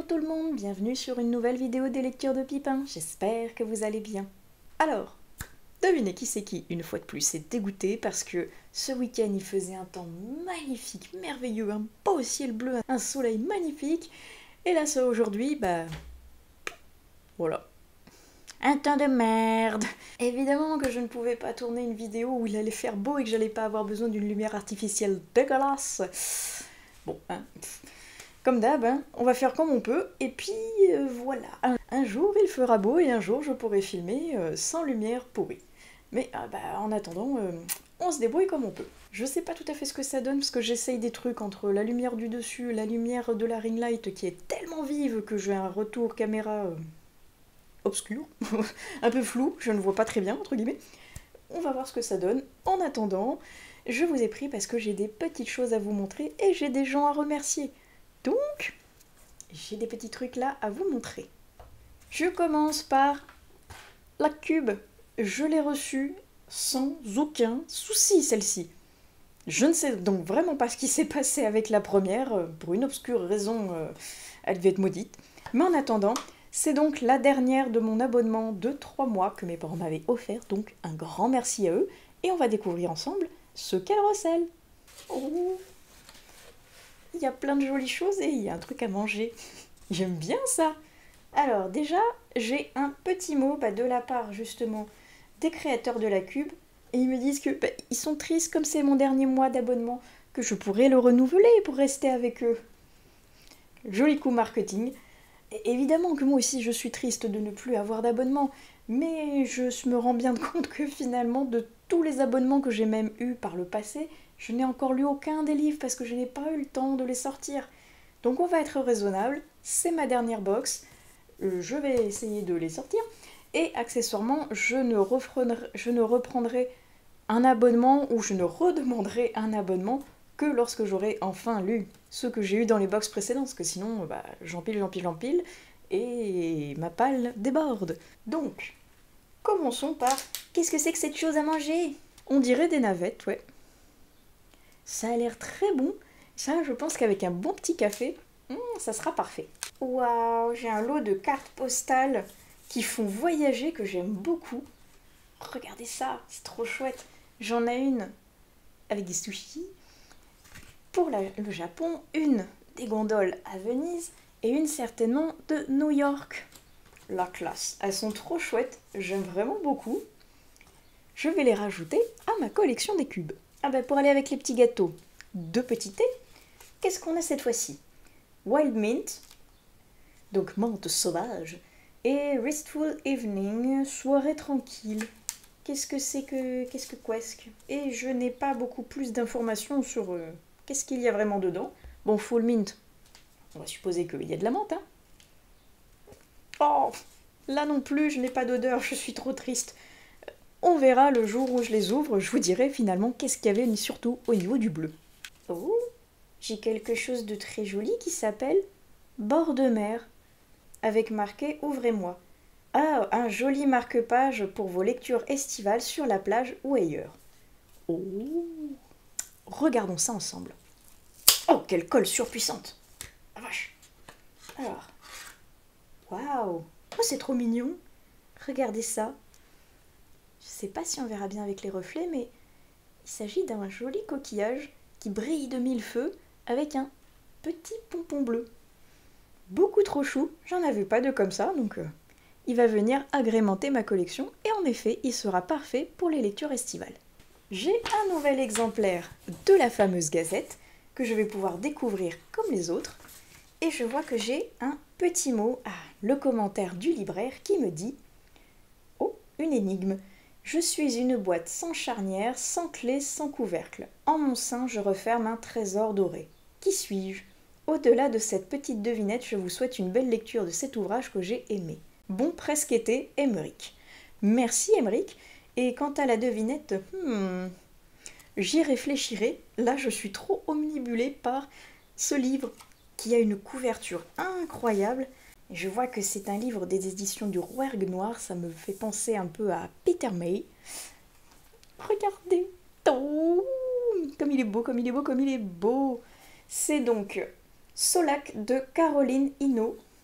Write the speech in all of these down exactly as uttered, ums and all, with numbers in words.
Bonjour tout le monde, bienvenue sur une nouvelle vidéo des lectures de Pipin, j'espère que vous allez bien. Alors, devinez qui c'est qui, une fois de plus, c'est dégoûté parce que ce week-end il faisait un temps magnifique, merveilleux, un beau ciel bleu, un soleil magnifique, et là ça aujourd'hui, bah... voilà. Un temps de merde. Évidemment que je ne pouvais pas tourner une vidéo où il allait faire beau et que j'allais pas avoir besoin d'une lumière artificielle dégueulasse. Bon, hein... Comme d'hab, hein, on va faire comme on peut, et puis euh, voilà. Un, un jour il fera beau et un jour je pourrai filmer euh, sans lumière pourrie. Mais ah bah, en attendant, euh, on se débrouille comme on peut. Je sais pas tout à fait ce que ça donne parce que j'essaye des trucs entre la lumière du dessus, la lumière de la ring light qui est tellement vive que j'ai un retour caméra euh, obscur, un peu flou, je ne vois pas très bien entre guillemets. On va voir ce que ça donne. En attendant, je vous ai pris parce que j'ai des petites choses à vous montrer et j'ai des gens à remercier. Donc, j'ai des petits trucs là à vous montrer. Je commence par la cube. Je l'ai reçue sans aucun souci, celle-ci. Je ne sais donc vraiment pas ce qui s'est passé avec la première. Pour une obscure raison, euh, elle devait être maudite. Mais en attendant, c'est donc la dernière de mon abonnement de trois mois que mes parents m'avaient offert. Donc, un grand merci à eux. Et on va découvrir ensemble ce qu'elle recèle. Oh, il y a plein de jolies choses et il y a un truc à manger. J'aime bien ça. Alors déjà, j'ai un petit mot bah, de la part justement des créateurs de la cube. Et ils me disent que bah, ils sont tristes comme c'est mon dernier mois d'abonnement, que je pourrais le renouveler pour rester avec eux. Joli coup marketing. Et évidemment que moi aussi je suis triste de ne plus avoir d'abonnement. Mais je me rends bien compte que finalement de tous les abonnements que j'ai même eus par le passé, je n'ai encore lu aucun des livres parce que je n'ai pas eu le temps de les sortir. Donc on va être raisonnable, c'est ma dernière box, je vais essayer de les sortir. Et accessoirement, je ne reprendrai, je ne reprendrai un abonnement ou je ne redemanderai un abonnement que lorsque j'aurai enfin lu ceux que j'ai eu dans les box précédentes, parce que sinon bah, j'empile, j'empile, j'empile, et ma palle déborde. Donc, commençons par... Qu'est-ce que c'est que cette chose à manger? On dirait des navettes, ouais. Ça a l'air très bon. Ça, je pense qu'avec un bon petit café, hmm, ça sera parfait. Waouh, j'ai un lot de cartes postales qui font voyager que j'aime beaucoup. Regardez ça, c'est trop chouette. J'en ai une avec des sushis. Pour la, le Japon, une des gondoles à Venise et une certainement de New York. La classe. Elles sont trop chouettes, j'aime vraiment beaucoup. Je vais les rajouter à ma collection des cubes. Ah ben pour aller avec les petits gâteaux, deux petits thés. Qu'est-ce qu'on a cette fois-ci? Wild Mint, donc menthe sauvage, et Restful Evening, soirée tranquille. Qu'est-ce que c'est que... Qu'est-ce que qu'est-ce Et je n'ai pas beaucoup plus d'informations sur euh, qu'est-ce qu'il y a vraiment dedans. Bon, Full Mint, on va supposer qu'il y a de la menthe, hein. Oh, là non plus, je n'ai pas d'odeur, je suis trop triste. On verra le jour où je les ouvre, je vous dirai finalement qu'est-ce qu'il y avait, surtout au niveau du bleu. Oh, j'ai quelque chose de très joli qui s'appelle Bord de mer, avec marqué « Ouvrez-moi ». Ah, un joli marque-page pour vos lectures estivales sur la plage ou ailleurs. Oh, regardons ça ensemble. Oh, quelle colle surpuissante. Ah vache. Alors, waouh, oh, c'est trop mignon. Regardez ça. Je sais pas si on verra bien avec les reflets, mais il s'agit d'un joli coquillage qui brille de mille feux avec un petit pompon bleu. Beaucoup trop chou, j'en avais pas de comme ça, donc euh, il va venir agrémenter ma collection et en effet, il sera parfait pour les lectures estivales. J'ai un nouvel exemplaire de la fameuse gazette que je vais pouvoir découvrir comme les autres et je vois que j'ai un petit mot, ah, le commentaire du libraire qui me dit « Oh, une énigme !» Je suis une boîte sans charnière, sans clé, sans couvercle. En mon sein, je referme un trésor doré. Qui suis-je? Au-delà de cette petite devinette, je vous souhaite une belle lecture de cet ouvrage que j'ai aimé. Bon presque été, Émeric. Merci Émeric. Et quant à la devinette, hmm, j'y réfléchirai. Là, je suis trop omnibulée par ce livre qui a une couverture incroyable. Je vois que c'est un livre des éditions du Rouergue Noir, ça me fait penser un peu à Peter May. Regardez, oh, comme il est beau, comme il est beau, comme il est beau. C'est donc Solac de Caroline Hinault.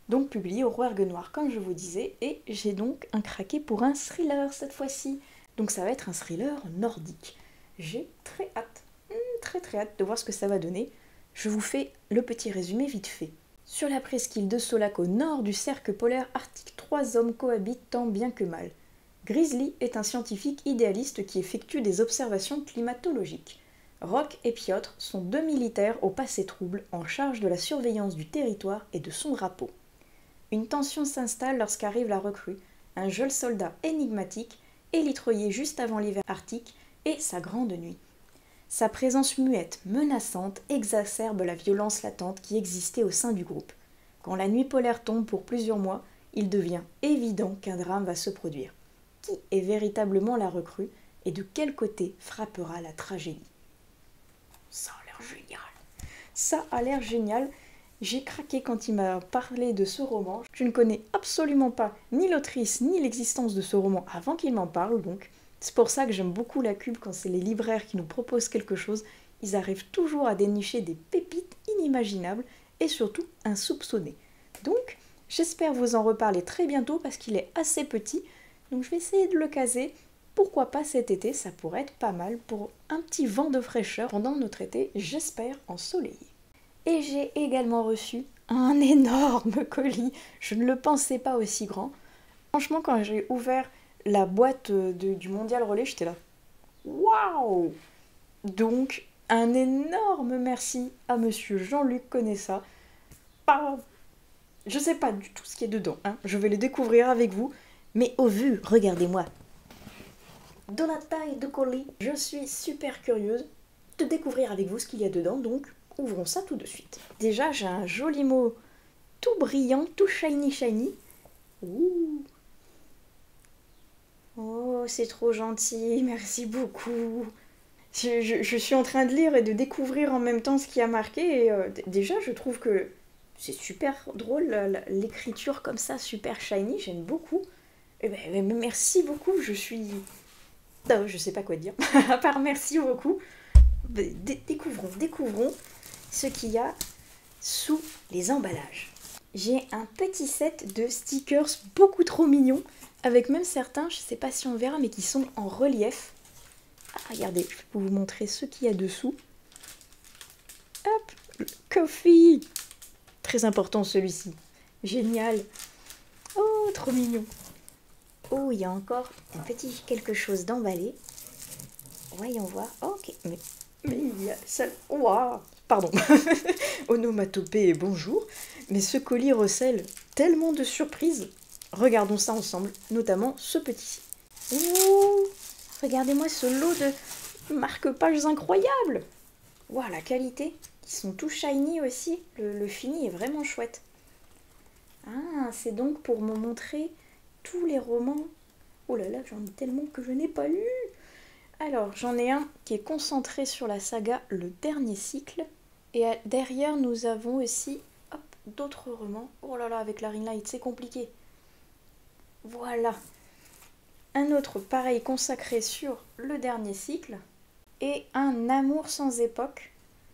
donc publié au Rouergue Noir, comme je vous disais, et j'ai donc un craqué pour un thriller cette fois-ci. Donc ça va être un thriller nordique. J'ai très hâte, très très hâte de voir ce que ça va donner. Je vous fais le petit résumé vite fait. Sur la presqu'île de Solac au nord du cercle polaire arctique, trois hommes cohabitent tant bien que mal. Grizzly est un scientifique idéaliste qui effectue des observations climatologiques. Rock et Piotr sont deux militaires au passé trouble en charge de la surveillance du territoire et de son drapeau. Une tension s'installe lorsqu'arrive la recrue, un jeune soldat énigmatique, élitreillé juste avant l'hiver arctique et sa grande nuit. Sa présence muette, menaçante, exacerbe la violence latente qui existait au sein du groupe. Quand la nuit polaire tombe pour plusieurs mois, il devient évident qu'un drame va se produire. Qui est véritablement la recrue et de quel côté frappera la tragédie? Ça a l'air génial. Ça a l'air génial. J'ai craqué quand il m'a parlé de ce roman. Je ne connais absolument pas ni l'autrice ni l'existence de ce roman avant qu'il m'en parle, donc c'est pour ça que j'aime beaucoup la Cube quand c'est les libraires qui nous proposent quelque chose. Ils arrivent toujours à dénicher des pépites inimaginables et surtout insoupçonnées. Donc, j'espère vous en reparler très bientôt parce qu'il est assez petit. Donc je vais essayer de le caser. Pourquoi pas cet été, ça pourrait être pas mal pour un petit vent de fraîcheur pendant notre été, j'espère ensoleillé. Et j'ai également reçu un énorme colis. Je ne le pensais pas aussi grand. Franchement, quand j'ai ouvert la boîte de, du Mondial Relais, j'étais là. Waouh! Donc, un énorme merci à monsieur Jean-Luc Conessa. Pas... Je sais pas du tout ce qui est dedans, hein. Je vais le découvrir avec vous. Mais au vu, regardez-moi. De la taille de colis, je suis super curieuse de découvrir avec vous ce qu'il y a dedans, donc ouvrons ça tout de suite. Déjà, j'ai un joli mot tout brillant, tout shiny shiny. Ouh. Oh, c'est trop gentil, merci beaucoup. Je, je, je suis en train de lire et de découvrir en même temps ce qui a marqué. Et euh, déjà, je trouve que c'est super drôle, l'écriture comme ça, super shiny, j'aime beaucoup. Et ben, merci beaucoup, je suis... Oh, je sais pas quoi dire, à part merci beaucoup. D- découvrons, découvrons ce qu'il y a sous les emballages. J'ai un petit set de stickers beaucoup trop mignons, avec même certains, je sais pas si on verra, mais qui sont en relief. Ah, regardez, je peux vous montrer ce qu'il y a dessous. Hop, coffee. Très important celui-ci. Génial. Oh, trop mignon. Oh, il y a encore un petit quelque chose d'emballé. Voyons voir. Oh, ok, mais, mais il y a ça. Waouh, pardon. Onomatopée, bonjour. Mais ce colis recèle tellement de surprises. Regardons ça ensemble, notamment ce petit-ci. Ouh, regardez-moi ce lot de marque-pages incroyables. Waouh, la qualité. Ils sont tout shiny aussi. Le, le fini est vraiment chouette. Ah, c'est donc pour me montrer tous les romans. Oh là là, j'en ai tellement que je n'ai pas lu. Alors, j'en ai un qui est concentré sur la saga Le Dernier Cycle. Et derrière, nous avons aussi d'autres romans. Oh là là, avec la ring light, c'est compliqué. Voilà. Un autre pareil consacré sur Le Dernier Cycle. Et Un amour sans époque.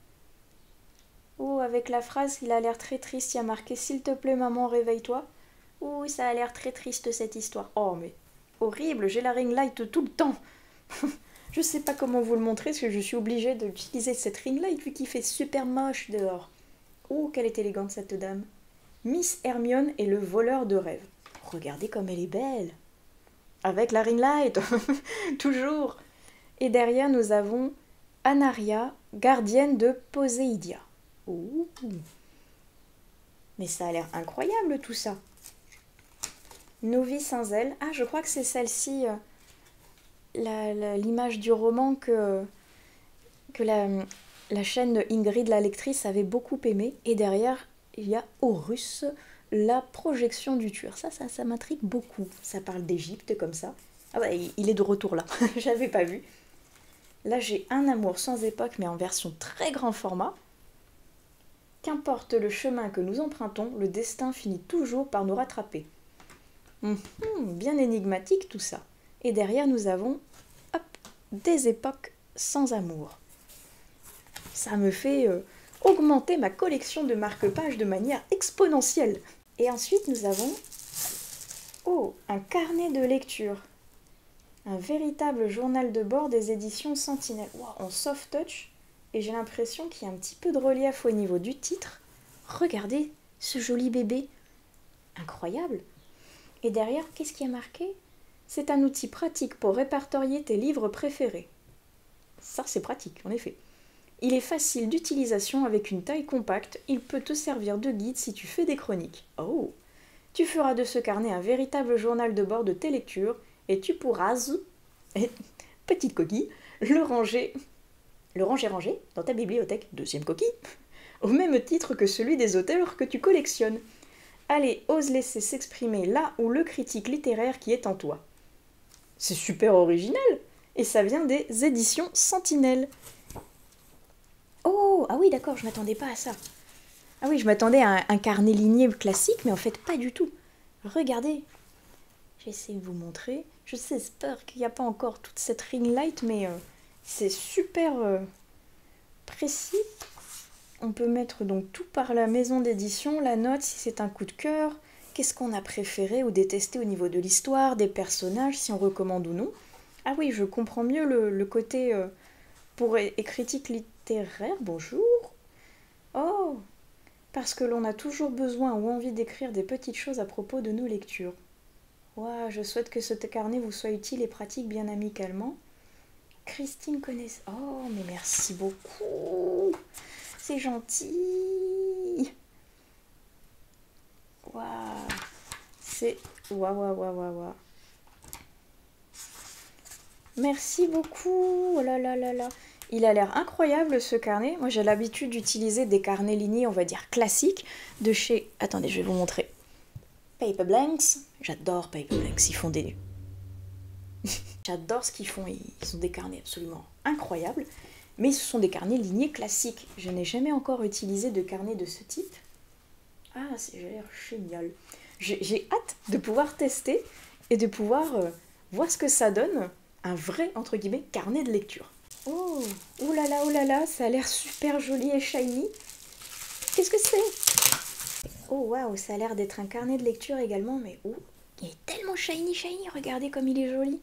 Oh, avec la phrase, il a l'air très triste, il y a marqué « S'il te plaît, maman, réveille-toi ». Oh, ça a l'air très triste, cette histoire. Oh, mais horrible, j'ai la ring light tout le temps. Je sais pas comment vous le montrer, parce que je suis obligée d'utiliser cette ring light, vu qu'il fait super moche dehors. Oh, quelle est élégante, cette dame. Miss Hermione et le voleur de rêves. Regardez comme elle est belle. Avec la ring light, toujours. Et derrière, nous avons Anaria, gardienne de Poséidia. Oh. Mais ça a l'air incroyable tout ça. Novice sans elle. Ah, je crois que c'est celle-ci, euh, l'image du roman que, que la, la chaîne de Ingrid, la lectrice, avait beaucoup aimé. Et derrière, il y a Horus, la projection du tueur. Ça, ça, ça m'intrigue beaucoup. Ça parle d'Égypte comme ça. Ah bah, il est de retour là. J'avais pas vu. Là, j'ai Un amour sans époque, mais en version très grand format. Qu'importe le chemin que nous empruntons, le destin finit toujours par nous rattraper. Mmh, bien énigmatique tout ça. Et derrière, nous avons hop, Des époques sans amour. Ça me fait euh, augmenter ma collection de marque-pages de manière exponentielle. Et ensuite, nous avons oh, un carnet de lecture. Un véritable journal de bord des éditions Sentinelle. Wow, en soft touch. Et j'ai l'impression qu'il y a un petit peu de relief au niveau du titre. Regardez ce joli bébé. Incroyable. Et derrière, qu'est-ce qui est marqué? C'est un outil pratique pour répertorier tes livres préférés. Ça, c'est pratique, en effet. Il est facile d'utilisation avec une taille compacte. Il peut te servir de guide si tu fais des chroniques. Oh! Tu feras de ce carnet un véritable journal de bord de tes lectures et tu pourras, et, petite coquille, le ranger, le ranger rangé dans ta bibliothèque, deuxième coquille, au même titre que celui des auteurs que tu collectionnes. Allez, ose laisser s'exprimer là où le critique littéraire qui est en toi. C'est super original et ça vient des éditions Sentinelle. Oh, ah oui, d'accord, je m'attendais pas à ça. Ah oui, je m'attendais à un, un carnet ligné classique, mais en fait pas du tout. Regardez, j'essaie de vous montrer. Je sais, j'espère qu'il n'y a pas encore toute cette ring light, mais euh, c'est super euh, précis. On peut mettre donc tout par la maison d'édition, la note, si c'est un coup de cœur, qu'est-ce qu'on a préféré ou détesté au niveau de l'histoire, des personnages, si on recommande ou non. Ah oui, je comprends mieux le, le côté euh, pour et, et critique littéraire. Bonjour. Oh, parce que l'on a toujours besoin ou envie d'écrire des petites choses à propos de nos lectures. Ouah, je souhaite que ce carnet vous soit utile et pratique bien amicalement. Christine connaît... Oh, mais merci beaucoup. C'est gentil. Waouh. C'est... Waouh, waouh, waouh, waouh, waouh. Merci beaucoup. Oh là là là là. Il a l'air incroyable ce carnet. Moi j'ai l'habitude d'utiliser des carnets lignés, on va dire classiques, de chez... Attendez, je vais vous montrer. Paper Blanks. J'adore Paper Blanks, ils font des... J'adore ce qu'ils font, ils ont des carnets absolument incroyables. Mais ce sont des carnets lignés classiques. Je n'ai jamais encore utilisé de carnet de ce type. Ah, c'est l'air génial. J'ai hâte de pouvoir tester et de pouvoir euh, voir ce que ça donne. Un vrai, entre guillemets, carnet de lecture. Oh, oh là là, oh là là, ça a l'air super joli et shiny. Qu'est-ce que c'est? Oh waouh, ça a l'air d'être un carnet de lecture également, mais oh, il est tellement shiny, shiny, regardez comme il est joli.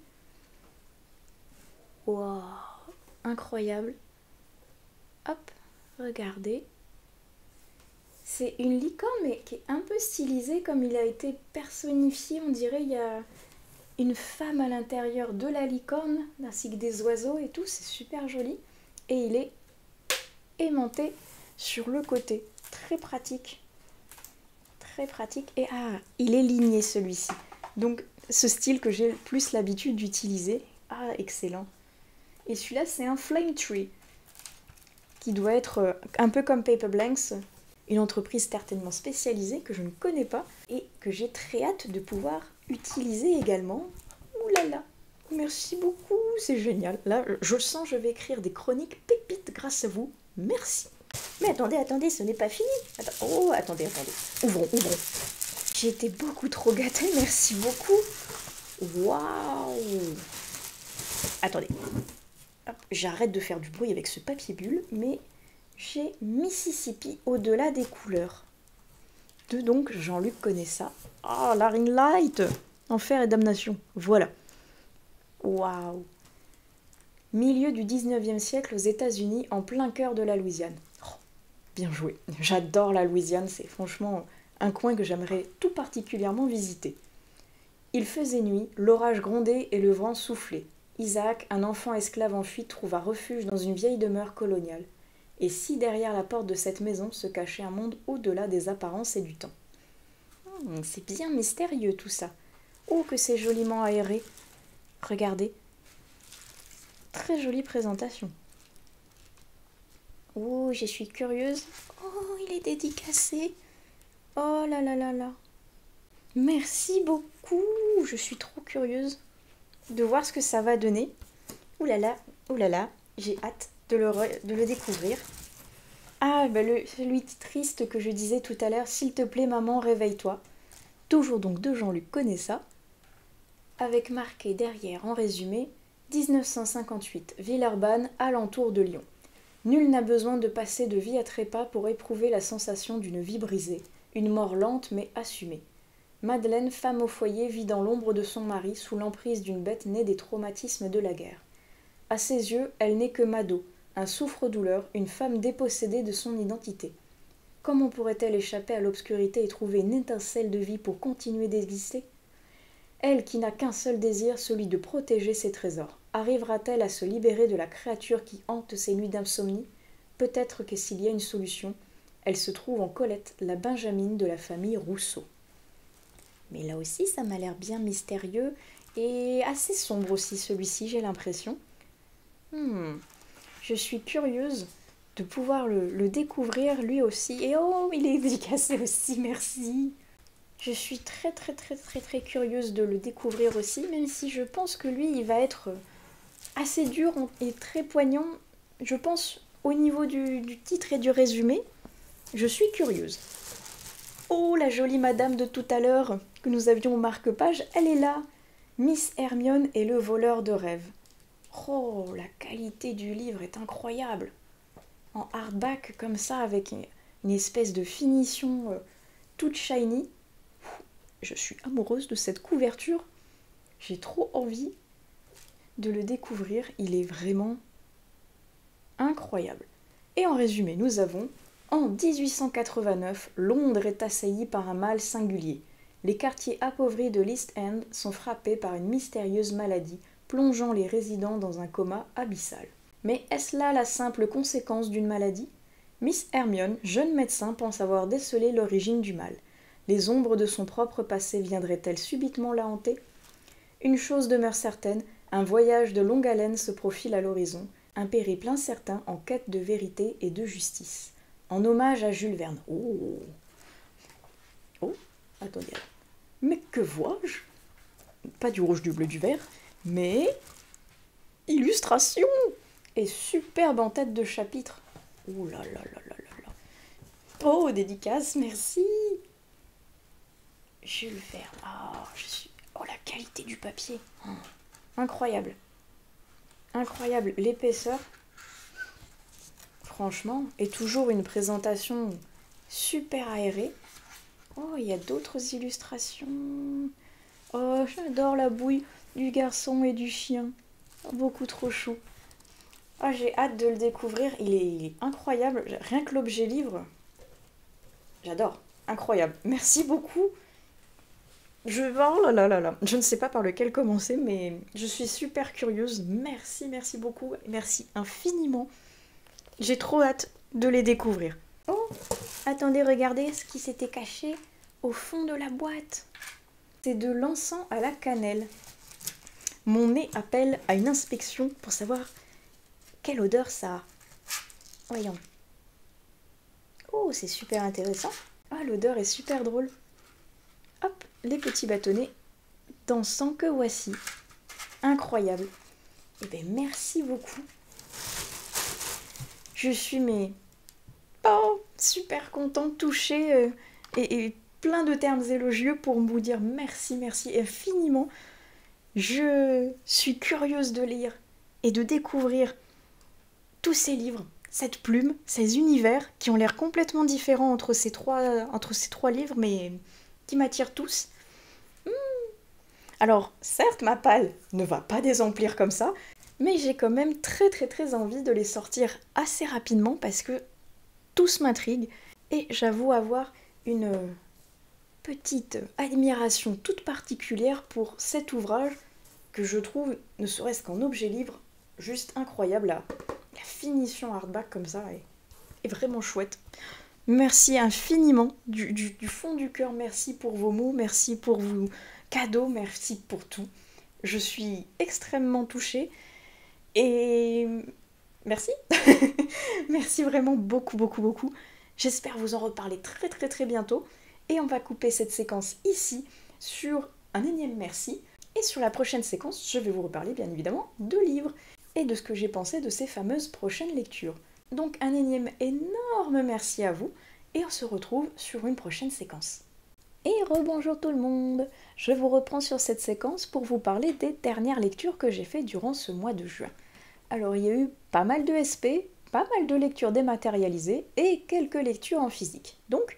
Waouh, incroyable. Hop, regardez. C'est une licorne, mais qui est un peu stylisée, comme il a été personnifié, on dirait il y a... une femme à l'intérieur de la licorne, ainsi que des oiseaux et tout, c'est super joli. Et il est aimanté sur le côté, très pratique. Très pratique. Et ah, il est ligné celui-ci. Donc ce style que j'ai plus l'habitude d'utiliser. Ah, excellent. Et celui-là, c'est un Flame Tree, qui doit être un peu comme Paper Blanks, une entreprise certainement spécialisée que je ne connais pas et que j'ai très hâte de pouvoir utiliser également. Ouh là là, merci beaucoup, c'est génial. Là, je le sens, je vais écrire des chroniques pépites grâce à vous. Merci. Mais attendez, attendez, ce n'est pas fini. Attends, oh, attendez, attendez. Ouvrons, ouvrons. J'ai été beaucoup trop gâtée, merci beaucoup. Waouh. Attendez. J'arrête de faire du bruit avec ce papier bulle, mais j'ai Mississippi au-delà des couleurs. De donc Jean-Luc connaît ça. Ah, la ring light. Enfer et damnation. Voilà. Waouh. Milieu du dix-neuvième siècle aux États-Unis, en plein cœur de la Louisiane. Oh, bien joué. J'adore la Louisiane, c'est franchement un coin que j'aimerais tout particulièrement visiter. Il faisait nuit, l'orage grondait et le vent soufflait. Isaac, un enfant esclave en fuite, trouva refuge dans une vieille demeure coloniale. Et si derrière la porte de cette maison se cachait un monde au-delà des apparences et du temps. Hum, c'est bien mystérieux tout ça. Oh, que c'est joliment aéré. Regardez. Très jolie présentation. Oh, je suis curieuse. Oh, il est dédicacé. Oh là là là là. Merci beaucoup. Je suis trop curieuse de voir ce que ça va donner. Ouh là là, ouh là là. J'ai hâte de le, de le découvrir. Ah, bah le, celui triste que je disais tout à l'heure, s'il te plaît maman, réveille-toi. Toujours donc de Jean-Luc connaît ça. Avec marqué derrière en résumé, dix-neuf cent cinquante-huit, Villeurbanne, alentour de Lyon. Nul n'a besoin de passer de vie à trépas pour éprouver la sensation d'une vie brisée, une mort lente mais assumée. Madeleine, femme au foyer, vit dans l'ombre de son mari sous l'emprise d'une bête née des traumatismes de la guerre. À ses yeux, elle n'est que Mado, un souffre-douleur, une femme dépossédée de son identité. Comment pourrait-elle échapper à l'obscurité et trouver une étincelle de vie pour continuer d'exister? Elle qui n'a qu'un seul désir, celui de protéger ses trésors. Arrivera-t-elle à se libérer de la créature qui hante ses nuits d'insomnie? Peut-être que s'il y a une solution, elle se trouve en Colette, la Benjamine de la famille Rousseau. Mais là aussi, ça m'a l'air bien mystérieux et assez sombre aussi celui-ci, j'ai l'impression. Hmm, je suis curieuse de pouvoir le, le découvrir lui aussi. Et oh, il est dédicacé aussi, merci. Je suis très très très très très curieuse de le découvrir aussi, même si je pense que lui, il va être assez dur et très poignant. Je pense au niveau du, du titre et du résumé, je suis curieuse. Oh, la jolie madame de tout à l'heure que nous avions au marque-page, elle est là. Miss Hermione et le voleur de rêves. Oh, la qualité du livre est incroyable. En hardback comme ça, avec une espèce de finition euh, toute shiny. Je suis amoureuse de cette couverture. J'ai trop envie de le découvrir. Il est vraiment incroyable. Et en résumé, nous avons: en dix-huit cent quatre-vingt-neuf, Londres est assaillie par un mal singulier. Les quartiers appauvris de l'East End sont frappés par une mystérieuse maladie, plongeant les résidents dans un coma abyssal. Mais est-ce là la simple conséquence d'une maladie? Miss Hermione, jeune médecin, pense avoir décelé l'origine du mal. Les ombres de son propre passé viendraient-elles subitement la hanter? Une chose demeure certaine, un voyage de longue haleine se profile à l'horizon, un périple incertain en quête de vérité et de justice. En hommage à Jules Verne. Oh, oh, attendez. Mais que vois-je? Pas du rouge, du bleu, du vert, mais illustration et superbe en tête de chapitre. Oh là là là là là là. Oh, dédicace, merci. Jules Verne. Oh, je suis... oh, la qualité du papier. Oh, incroyable. Incroyable. L'épaisseur. Franchement. Et toujours une présentation super aérée. Oh, il y a d'autres illustrations. Oh, j'adore la bouille du garçon et du chien. Beaucoup trop chou. Oh, j'ai hâte de le découvrir. Il est, il est incroyable. Rien que l'objet livre. J'adore. Incroyable. Merci beaucoup. Je, oh là là là là. Je ne sais pas par lequel commencer, mais je suis super curieuse. Merci, merci beaucoup. Merci infiniment. J'ai trop hâte de les découvrir. Oh, attendez, regardez ce qui s'était caché au fond de la boîte. C'est de l'encens à la cannelle. Mon nez appelle à une inspection pour savoir quelle odeur ça a. Voyons. Oh, c'est super intéressant. Ah, l'odeur est super drôle. Hop, les petits bâtonnets d'encens que voici. Incroyable. Eh bien, merci beaucoup. Je suis, mais... oh, super contente, touchée euh, et, et plein de termes élogieux pour vous dire merci, merci infiniment. Je suis curieuse de lire et de découvrir tous ces livres, cette plume, ces univers qui ont l'air complètement différents entre ces trois, entre ces trois livres, mais qui m'attirent tous. Mmh. Alors, certes, ma palle ne va pas désemplir comme ça, mais j'ai quand même très très très envie de les sortir assez rapidement parce que tous m'intriguent et j'avoue avoir une petite admiration toute particulière pour cet ouvrage que je trouve, ne serait-ce qu'en objet livre, juste incroyable. La, la finition hardback comme ça est, est vraiment chouette. Merci infiniment, du, du, du fond du cœur, merci pour vos mots, merci pour vos cadeaux, merci pour tout. Je suis extrêmement touchée et merci. Merci vraiment beaucoup, beaucoup, beaucoup. J'espère vous en reparler très, très, très bientôt. Et on va couper cette séquence ici sur un énième merci. Et sur la prochaine séquence, je vais vous reparler bien évidemment de livres et de ce que j'ai pensé de ces fameuses prochaines lectures. Donc un énième énorme merci à vous et on se retrouve sur une prochaine séquence. Et rebonjour tout le monde. Je vous reprends sur cette séquence pour vous parler des dernières lectures que j'ai faites durant ce mois de juin. Alors il y a eu pas mal de S P, pas mal de lectures dématérialisées et quelques lectures en physique. Donc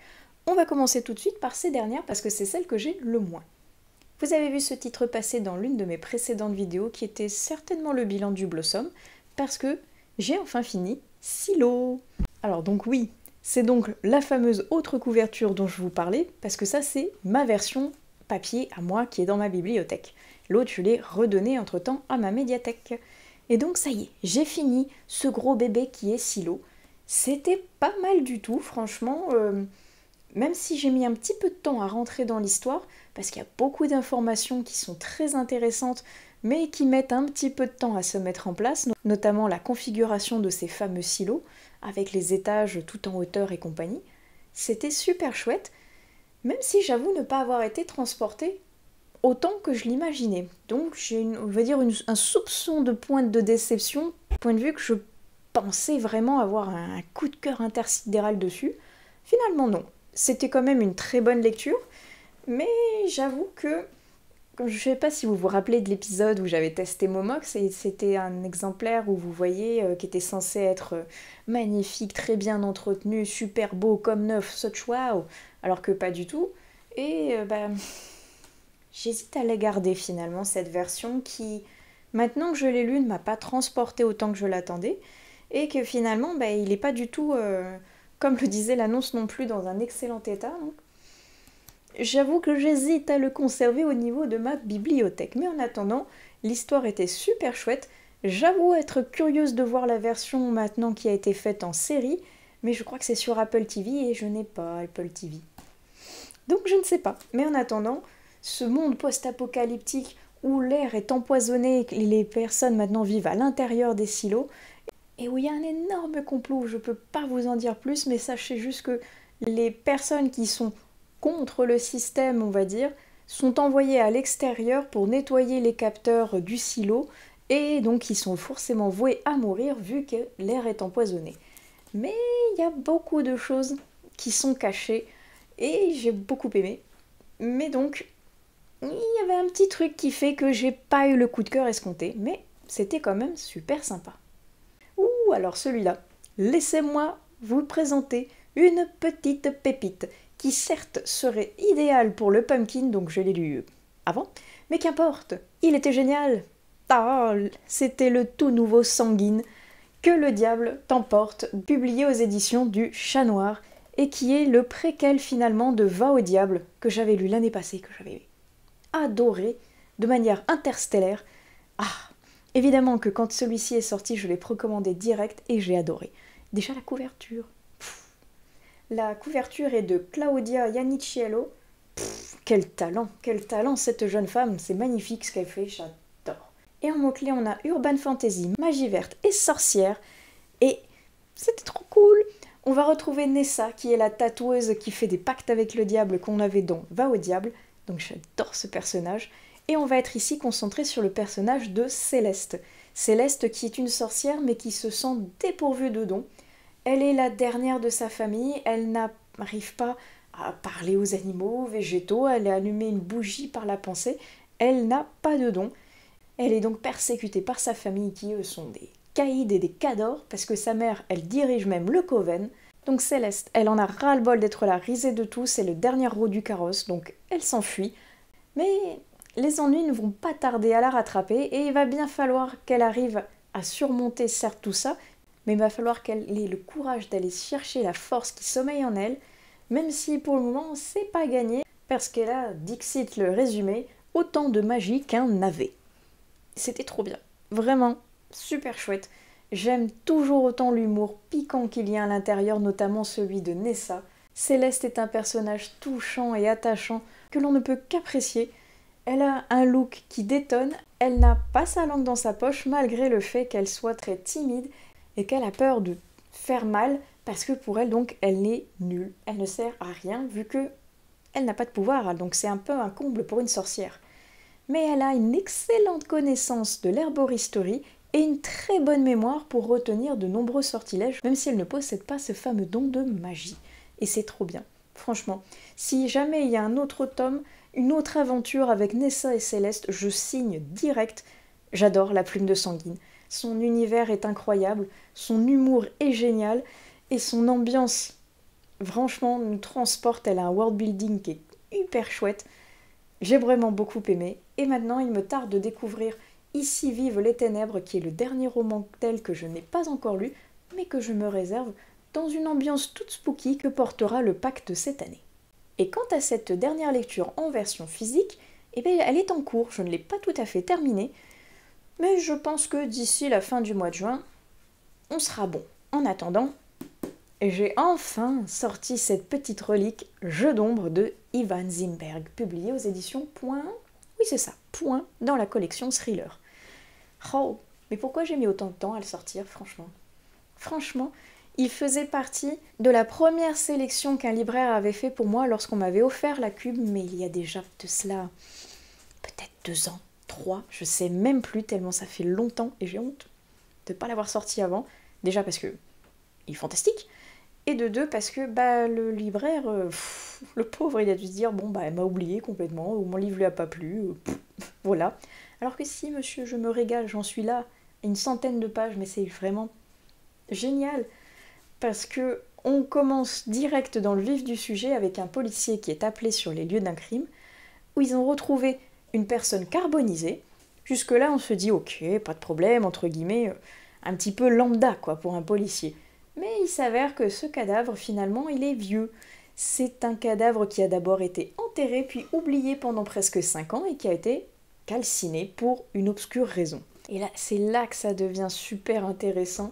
On va commencer tout de suite par ces dernières parce que c'est celles que j'ai le moins. Vous avez vu ce titre passer dans l'une de mes précédentes vidéos qui était certainement le bilan du Blossom parce que j'ai enfin fini Silo. Alors donc oui, c'est donc la fameuse autre couverture dont je vous parlais parce que ça c'est ma version papier à moi qui est dans ma bibliothèque. L'autre je l'ai redonnée entre temps à ma médiathèque. Et donc ça y est, j'ai fini ce gros bébé qui est Silo. C'était pas mal du tout franchement. Euh, Même si j'ai mis un petit peu de temps à rentrer dans l'histoire, parce qu'il y a beaucoup d'informations qui sont très intéressantes, mais qui mettent un petit peu de temps à se mettre en place, notamment la configuration de ces fameux silos, avec les étages tout en hauteur et compagnie. C'était super chouette, même si j'avoue ne pas avoir été transportée autant que je l'imaginais. Donc j'ai, une, on va dire, une, un soupçon de pointe de déception, point de vue que je pensais vraiment avoir un, un coup de cœur intersidéral dessus. Finalement non. C'était quand même une très bonne lecture, mais j'avoue que, je ne sais pas si vous vous rappelez de l'épisode où j'avais testé Momox, et c'était un exemplaire où vous voyez euh, qui était censé être euh, magnifique, très bien entretenu, super beau, comme neuf, such wow, alors que pas du tout. Et euh, bah, j'hésite à la garder finalement, cette version qui, maintenant que je l'ai lu, ne m'a pas transporté autant que je l'attendais, et que finalement, bah, il n'est pas du tout... Euh, comme le disait l'annonce non plus, dans un excellent état. Donc. J'avoue que j'hésite à le conserver au niveau de ma bibliothèque. Mais en attendant, l'histoire était super chouette. J'avoue être curieuse de voir la version maintenant qui a été faite en série, mais je crois que c'est sur Apple T V et je n'ai pas Apple T V. Donc je ne sais pas. Mais en attendant, ce monde post-apocalyptique où l'air est empoisonné et les personnes maintenant vivent à l'intérieur des silos, et où il y a un énorme complot, je peux pas vous en dire plus, mais sachez juste que les personnes qui sont contre le système, on va dire, sont envoyées à l'extérieur pour nettoyer les capteurs du silo, et donc ils sont forcément voués à mourir vu que l'air est empoisonné. Mais il y a beaucoup de choses qui sont cachées, et j'ai beaucoup aimé. Mais donc, il y avait un petit truc qui fait que j'ai pas eu le coup de cœur escompté, mais c'était quand même super sympa. Ouh, alors celui-là, laissez-moi vous présenter une petite pépite qui certes serait idéale pour le pumpkin, donc je l'ai lu avant, mais qu'importe, il était génial. Ah, c'était le tout nouveau Sanguine, Que le diable t'emporte, publié aux éditions du Chat Noir, et qui est le préquel finalement de Va au diable, que j'avais lu l'année passée, que j'avais adoré, de manière interstellaire. Ah, évidemment que quand celui-ci est sorti, je l'ai précommandé direct et j'ai adoré. Déjà la couverture. Pff. La couverture est de Claudia Iannicello. Pff, quel talent, quel talent cette jeune femme, c'est magnifique ce qu'elle fait, j'adore. Et en mots-clés, on a Urban Fantasy, Magie verte et sorcière. Et c'était trop cool. On va retrouver Nessa, qui est la tatoueuse qui fait des pactes avec le diable qu'on avait dans Va au diable. Donc j'adore ce personnage. Et on va être ici concentré sur le personnage de Céleste. Céleste qui est une sorcière mais qui se sent dépourvue de dons. Elle est la dernière de sa famille, elle n'arrive pas à parler aux animaux, aux végétaux, elle est allumée une bougie par la pensée, elle n'a pas de dons. Elle est donc persécutée par sa famille qui eux sont des caïds et des cadors parce que sa mère, elle dirige même le coven. Donc Céleste, elle en a ras-le-bol d'être la risée de tous, c'est le dernier roue du carrosse, donc elle s'enfuit. Mais les ennuis ne vont pas tarder à la rattraper et il va bien falloir qu'elle arrive à surmonter certes tout ça, mais il va falloir qu'elle ait le courage d'aller chercher la force qui sommeille en elle, même si pour le moment c'est pas gagné, parce qu'elle a, dixit le résumé, autant de magie qu'un navet. C'était trop bien, vraiment super chouette. J'aime toujours autant l'humour piquant qu'il y a à l'intérieur, notamment celui de Nessa. Céleste est un personnage touchant et attachant que l'on ne peut qu'apprécier. Elle a un look qui détonne, elle n'a pas sa langue dans sa poche malgré le fait qu'elle soit très timide et qu'elle a peur de faire mal parce que pour elle donc elle est nulle, elle ne sert à rien vu que elle n'a pas de pouvoir, donc c'est un peu un comble pour une sorcière. Mais elle a une excellente connaissance de l'herboristerie et une très bonne mémoire pour retenir de nombreux sortilèges, même si elle ne possède pas ce fameux don de magie. Et c'est trop bien, franchement. Si jamais il y a un autre tome, une autre aventure avec Nessa et Céleste, je signe direct. J'adore la plume de Sanguine. Son univers est incroyable, son humour est génial, et son ambiance franchement nous transporte, elle a un world building qui est hyper chouette. J'ai vraiment beaucoup aimé, et maintenant il me tarde de découvrir Ici vivent les ténèbres, qui est le dernier roman tel que je n'ai pas encore lu, mais que je me réserve dans une ambiance toute spooky que portera le Pacte cette année. Et quant à cette dernière lecture en version physique, eh bien, elle est en cours, je ne l'ai pas tout à fait terminée, mais je pense que d'ici la fin du mois de juin, on sera bon. En attendant, j'ai enfin sorti cette petite relique Jeu d'ombre de Ivan Zimberg, publiée aux éditions Point. Oui, c'est ça, Point, dans la collection Thriller. Oh, mais pourquoi j'ai mis autant de temps à le sortir, franchement? Franchement, il faisait partie de la première sélection qu'un libraire avait fait pour moi lorsqu'on m'avait offert la Cube, mais il y a déjà de cela peut-être deux ans, trois, je sais même plus, tellement ça fait longtemps, et j'ai honte de ne pas l'avoir sorti avant. Déjà parce que il est fantastique, et de deux parce que bah, le libraire, euh, pff, le pauvre, il a dû se dire, bon, bah, elle m'a oublié complètement, ou mon livre lui a pas plu, euh, pff, voilà. Alors que si, monsieur, je me régale, j'en suis là, une centaine de pages, mais c'est vraiment génial, parce que on commence direct dans le vif du sujet avec un policier qui est appelé sur les lieux d'un crime, où ils ont retrouvé une personne carbonisée. Jusque-là, on se dit, ok, pas de problème, entre guillemets, un petit peu lambda, quoi, pour un policier. Mais il s'avère que ce cadavre, finalement, il est vieux. C'est un cadavre qui a d'abord été enterré, puis oublié pendant presque cinq ans, et qui a été calciné pour une obscure raison. Et là, c'est là que ça devient super intéressant,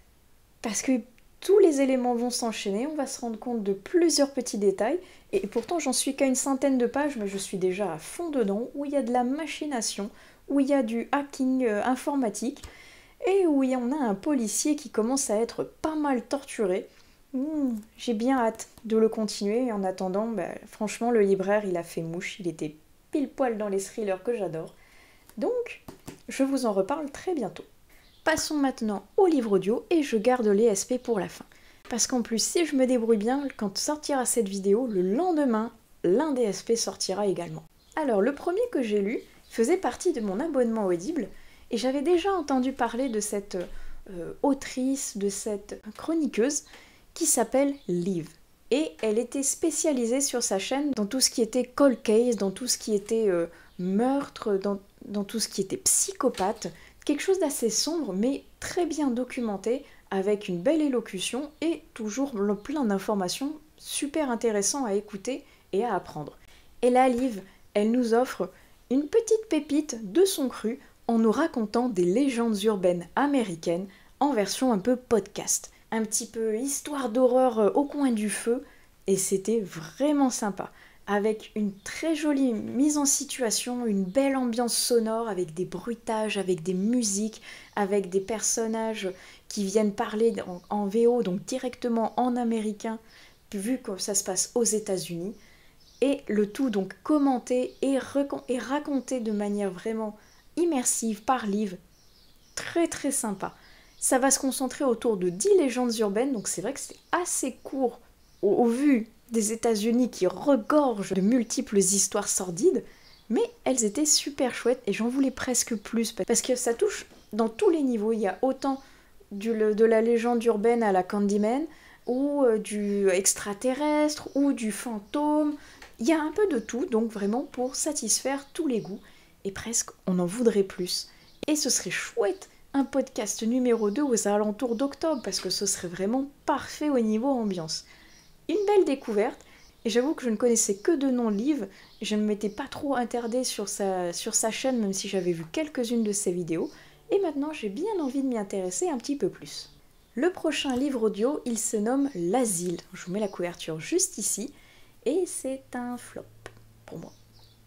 parce que tous les éléments vont s'enchaîner, on va se rendre compte de plusieurs petits détails, et pourtant j'en suis qu'à une centaine de pages, mais je suis déjà à fond dedans, où il y a de la machination, où il y a du hacking euh, informatique, et où il y en a un policier qui commence à être pas mal torturé. Mmh, j'ai bien hâte de le continuer, et en attendant, bah, franchement, le libraire, il a fait mouche, il était pile poil dans les thrillers que j'adore. Donc, je vous en reparle très bientôt. Passons maintenant au livre audio, et je garde les S P pour la fin. Parce qu'en plus, si je me débrouille bien, quand sortira cette vidéo, le lendemain, l'un des S P sortira également. Alors, le premier que j'ai lu faisait partie de mon abonnement Audible, et j'avais déjà entendu parler de cette euh, autrice, de cette chroniqueuse, qui s'appelle Liv. Et elle était spécialisée sur sa chaîne dans tout ce qui était cold case, dans tout ce qui était euh, meurtre, dans, dans tout ce qui était psychopathe. Quelque chose d'assez sombre, mais très bien documenté, avec une belle élocution et toujours plein d'informations super intéressantes à écouter et à apprendre. Et là, Liv, elle nous offre une petite pépite de son cru en nous racontant des légendes urbaines américaines en version un peu podcast. Un petit peu histoire d'horreur au coin du feu, et c'était vraiment sympa. Avec une très jolie mise en situation, une belle ambiance sonore, avec des bruitages, avec des musiques, avec des personnages qui viennent parler en, en V O, donc directement en américain, vu que ça se passe aux États-Unis, et le tout donc commenté et, et raconté de manière vraiment immersive par Liv, très très sympa. Ça va se concentrer autour de dix légendes urbaines, donc c'est vrai que c'est assez court au, au vu des États-Unis qui regorgent de multiples histoires sordides, mais elles étaient super chouettes et j'en voulais presque plus, parce que ça touche dans tous les niveaux. Il y a autant du, de la légende urbaine à la Candyman, ou euh, du extraterrestre, ou du fantôme. Il y a un peu de tout, donc vraiment pour satisfaire tous les goûts, et presque on en voudrait plus. Et ce serait chouette un podcast numéro deux aux alentours d'octobre, parce que ce serait vraiment parfait au niveau ambiance. Une belle découverte, et j'avoue que je ne connaissais que de nom Liv, je ne m'étais pas trop attardée sur sa, sur sa chaîne, même si j'avais vu quelques-unes de ses vidéos, et maintenant j'ai bien envie de m'y intéresser un petit peu plus. Le prochain livre audio, il se nomme L'Asile. Je vous mets la couverture juste ici, et c'est un flop pour moi.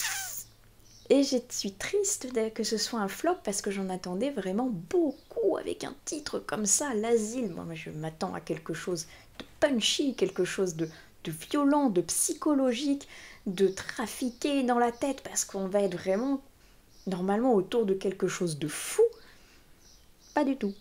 Et je suis triste que ce soit un flop parce que j'en attendais vraiment beaucoup avec un titre comme ça, L'Asile. Moi, je m'attends à quelque chose de punchy, quelque chose de, de violent, de psychologique, de trafiqué dans la tête, parce qu'on va être vraiment normalement autour de quelque chose de fou. Pas du tout.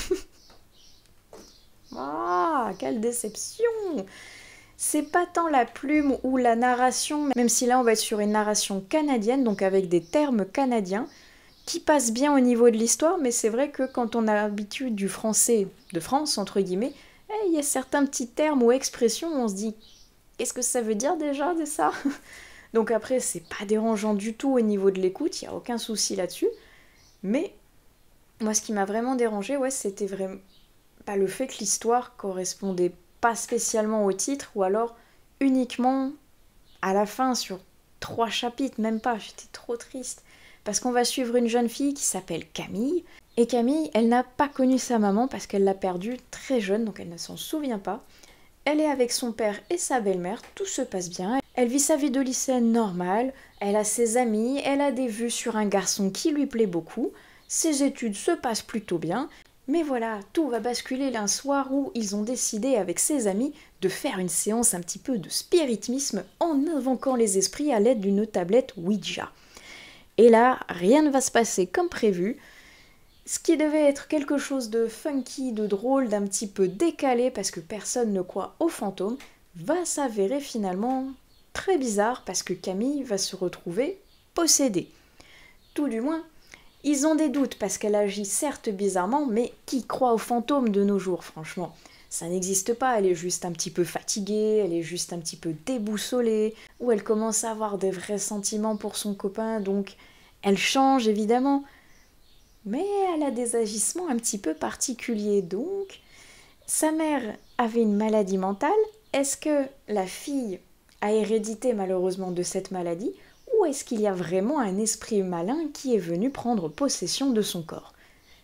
Ah, quelle déception! C'est pas tant la plume ou la narration, même si là on va être sur une narration canadienne, donc avec des termes canadiens, qui passent bien au niveau de l'histoire, mais c'est vrai que quand on a l'habitude du français de France, entre guillemets, eh, il y a certains petits termes ou expressions où on se dit « Qu'est-ce que ça veut dire déjà de ça ?» Donc après, c'est pas dérangeant du tout au niveau de l'écoute, il n'y a aucun souci là-dessus. Mais moi, ce qui m'a vraiment dérangé, ouais, c'était vraiment bah, le fait que l'histoire correspondait pas spécialement au titre, ou alors uniquement à la fin sur trois chapitres, même pas, j'étais trop triste. Parce qu'on va suivre une jeune fille qui s'appelle Camille, et Camille, elle n'a pas connu sa maman parce qu'elle l'a perdue très jeune, donc elle ne s'en souvient pas. Elle est avec son père et sa belle-mère, tout se passe bien. Elle vit sa vie de lycéenne normale, elle a ses amis, elle a des vues sur un garçon qui lui plaît beaucoup, ses études se passent plutôt bien, mais voilà, tout va basculer un soir où ils ont décidé avec ses amis de faire une séance un petit peu de spiritisme en invoquant les esprits à l'aide d'une tablette Ouija. Et là, rien ne va se passer comme prévu. Ce qui devait être quelque chose de funky, de drôle, d'un petit peu décalé parce que personne ne croit aux fantômes, va s'avérer finalement très bizarre parce que Camille va se retrouver possédée. Tout du moins, ils ont des doutes parce qu'elle agit certes bizarrement, mais qui croit aux fantômes de nos jours, franchement? Ça n'existe pas, elle est juste un petit peu fatiguée, elle est juste un petit peu déboussolée, ou elle commence à avoir des vrais sentiments pour son copain, donc elle change évidemment. Mais elle a des agissements un petit peu particuliers, donc sa mère avait une maladie mentale. Est-ce que la fille a hérédité malheureusement de cette maladie, ou est-ce qu'il y a vraiment un esprit malin qui est venu prendre possession de son corps?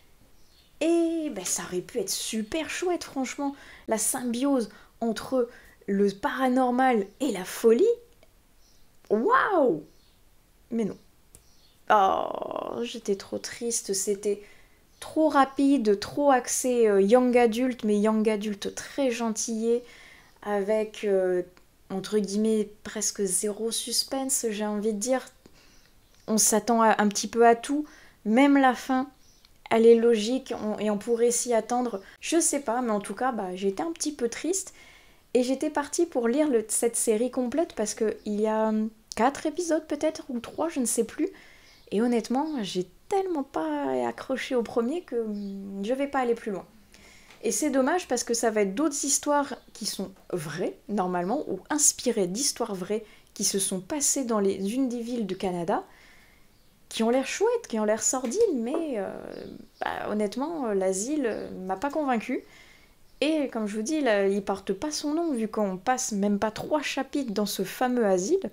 Et ben, ça aurait pu être super chouette, franchement, la symbiose entre le paranormal et la folie. Waouh! Mais non. Oh, j'étais trop triste, c'était trop rapide, trop axé euh, young adulte, mais young adulte très gentillé, avec, euh, entre guillemets, presque zéro suspense, j'ai envie de dire. On s'attend à- un petit peu à tout, même la fin, elle est logique, on- et on pourrait s'y attendre. Je sais pas, mais en tout cas, bah, j'étais un petit peu triste, et j'étais partie pour lire le- cette série complète, parce qu'il y a hum, quatre épisodes peut-être, ou trois, je ne sais plus. Et honnêtement, j'ai tellement pas accroché au premier que hum, je vais pas aller plus loin. Et c'est dommage parce que ça va être d'autres histoires qui sont vraies, normalement, ou inspirées d'histoires vraies qui se sont passées dans les, une des villes du Canada, qui ont l'air chouettes, qui ont l'air sordides, mais euh, bah, honnêtement, l'asile euh, m'a pas convaincue. Et comme je vous dis, là, ils portent pas son nom, vu qu'on passe même pas trois chapitres dans ce fameux asile.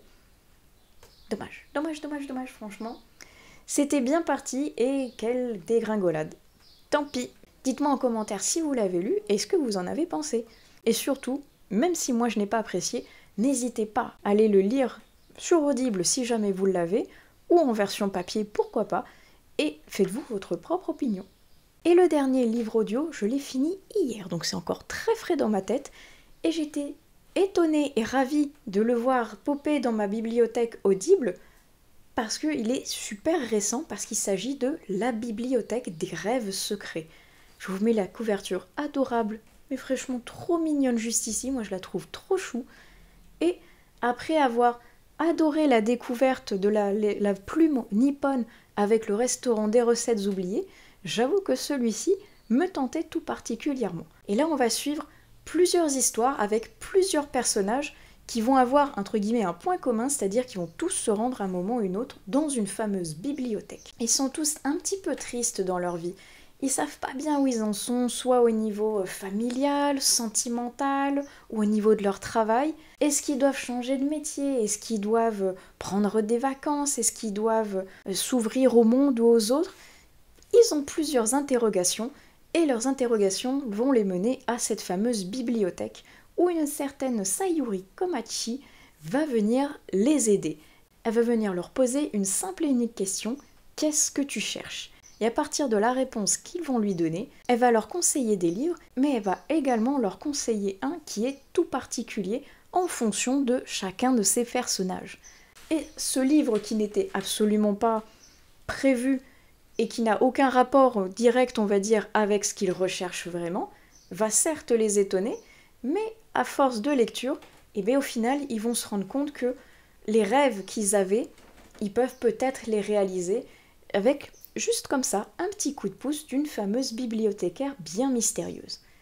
Dommage, dommage, dommage, dommage, franchement. C'était bien parti et quelle dégringolade. Tant pis. Dites-moi en commentaire si vous l'avez lu et ce que vous en avez pensé. Et surtout, même si moi je n'ai pas apprécié, n'hésitez pas à aller le lire sur Audible si jamais vous l'avez, ou en version papier, pourquoi pas, et faites-vous votre propre opinion. Et le dernier livre audio, je l'ai fini hier, donc c'est encore très frais dans ma tête, et j'étais étonnée et ravie de le voir popper dans ma bibliothèque Audible, parce qu'il est super récent, parce qu'il s'agit de La bibliothèque des rêves secrets. Je vous mets la couverture adorable, mais fraîchement trop mignonne juste ici, moi je la trouve trop chou. Et après avoir adoré la découverte de la, la plume nippone avec le restaurant des recettes oubliées, j'avoue que celui-ci me tentait tout particulièrement. Et là on va suivre plusieurs histoires avec plusieurs personnages qui vont avoir, entre guillemets, un point commun, c'est-à-dire qu'ils vont tous se rendre à un moment ou une autre dans une fameuse bibliothèque. Ils sont tous un petit peu tristes dans leur vie. Ils savent pas bien où ils en sont, soit au niveau familial, sentimental, ou au niveau de leur travail. Est-ce qu'ils doivent changer de métier? Est-ce qu'ils doivent prendre des vacances? Est-ce qu'ils doivent s'ouvrir au monde ou aux autres? Ils ont plusieurs interrogations, et leurs interrogations vont les mener à cette fameuse bibliothèque, où une certaine Sayuri Komachi va venir les aider. Elle va venir leur poser une simple et unique question, qu'est-ce que tu cherches? Et à partir de la réponse qu'ils vont lui donner, elle va leur conseiller des livres, mais elle va également leur conseiller un qui est tout particulier en fonction de chacun de ces personnages. Et ce livre qui n'était absolument pas prévu et qui n'a aucun rapport direct, on va dire, avec ce qu'ils recherchent vraiment, va certes les étonner, mais à force de lecture, et bien au final, ils vont se rendre compte que les rêves qu'ils avaient, ils peuvent peut-être les réaliser avec, juste comme ça, un petit coup de pouce d'une fameuse bibliothécaire bien mystérieuse.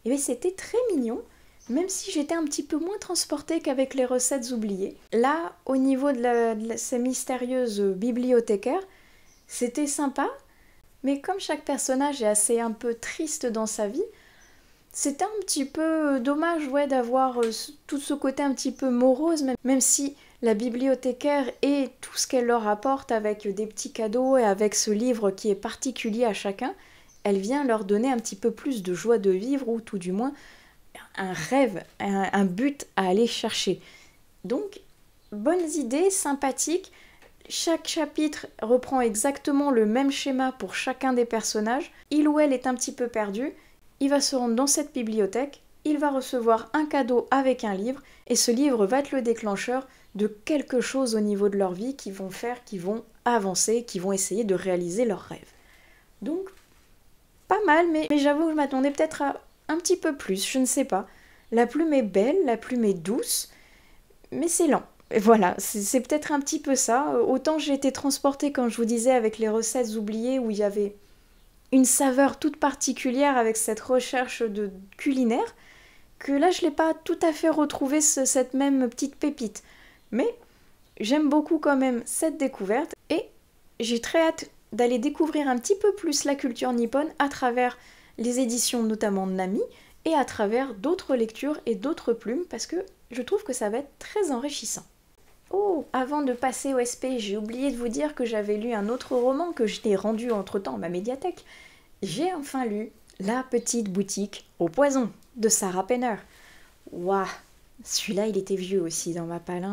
Et bien c'était très mignon, même si j'étais un petit peu moins transportée qu'avec les recettes oubliées. Là, au niveau de, la, de la, ces mystérieuses bibliothécaires, c'était sympa, mais comme chaque personnage est assez un peu triste dans sa vie, c'était un petit peu dommage ouais, d'avoir euh, tout ce côté un petit peu morose, même, même si la bibliothécaire et tout ce qu'elle leur apporte avec des petits cadeaux et avec ce livre qui est particulier à chacun, elle vient leur donner un petit peu plus de joie de vivre ou tout du moins un rêve, un, un but à aller chercher. Donc, bonnes idées, sympathiques. Chaque chapitre reprend exactement le même schéma pour chacun des personnages. Il ou elle est un petit peu perdu. Il va se rendre dans cette bibliothèque. Il va recevoir un cadeau avec un livre. Et ce livre va être le déclencheur de quelque chose au niveau de leur vie qui vont faire, qui vont avancer, qui vont essayer de réaliser leurs rêves. Donc, pas mal, mais, mais j'avoue que je m'attendais peut-être à un petit peu plus, je ne sais pas. La plume est belle, la plume est douce, mais c'est lent. Et voilà, c'est, c'est peut-être un petit peu ça. Autant j'ai été transportée, comme je vous disais, avec les recettes oubliées, où il y avait une saveur toute particulière avec cette recherche de culinaire, que là je ne l'ai pas tout à fait retrouvé ce, cette même petite pépite. Mais j'aime beaucoup quand même cette découverte, et j'ai très hâte d'aller découvrir un petit peu plus la culture nippone à travers les éditions notamment de Nami, et à travers d'autres lectures et d'autres plumes, parce que je trouve que ça va être très enrichissant. Oh, avant de passer au S P, j'ai oublié de vous dire que j'avais lu un autre roman que je t'ai rendu entre-temps à ma médiathèque. J'ai enfin lu La petite boutique au poison de Sarah Penner. Waouh, celui-là il était vieux aussi dans ma palle. Hein.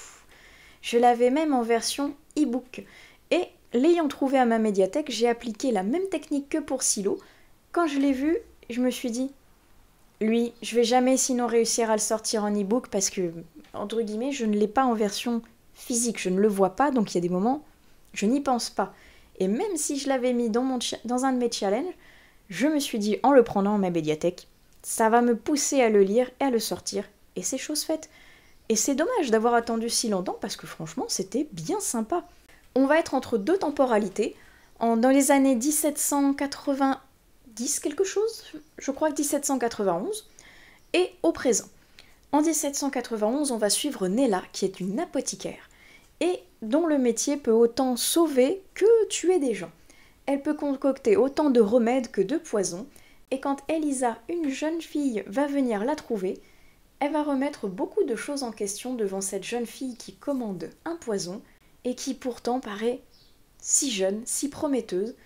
Je l'avais même en version e-book. Et l'ayant trouvé à ma médiathèque, j'ai appliqué la même technique que pour Silo. Quand je l'ai vu, je me suis dit, lui, je vais jamais sinon réussir à le sortir en e-book parce que, entre guillemets, je ne l'ai pas en version physique, je ne le vois pas, donc il y a des moments, je n'y pense pas. Et même si je l'avais mis dans, mon dans un de mes challenges, je me suis dit, en le prenant en ma médiathèque, ça va me pousser à le lire et à le sortir, et c'est chose faite. Et c'est dommage d'avoir attendu si longtemps parce que franchement, c'était bien sympa. On va être entre deux temporalités, en, dans les années dix-sept cent quatre-vingts, dix quelque chose, je crois que dix-sept cent quatre-vingt-onze, et au présent. En dix-sept cent quatre-vingt-onze, on va suivre Nella, qui est une apothicaire, et dont le métier peut autant sauver que tuer des gens. Elle peut concocter autant de remèdes que de poisons, et quand Elisa, une jeune fille, va venir la trouver, elle va remettre beaucoup de choses en question devant cette jeune fille qui commande un poison, et qui pourtant paraît si jeune, si prometteuse,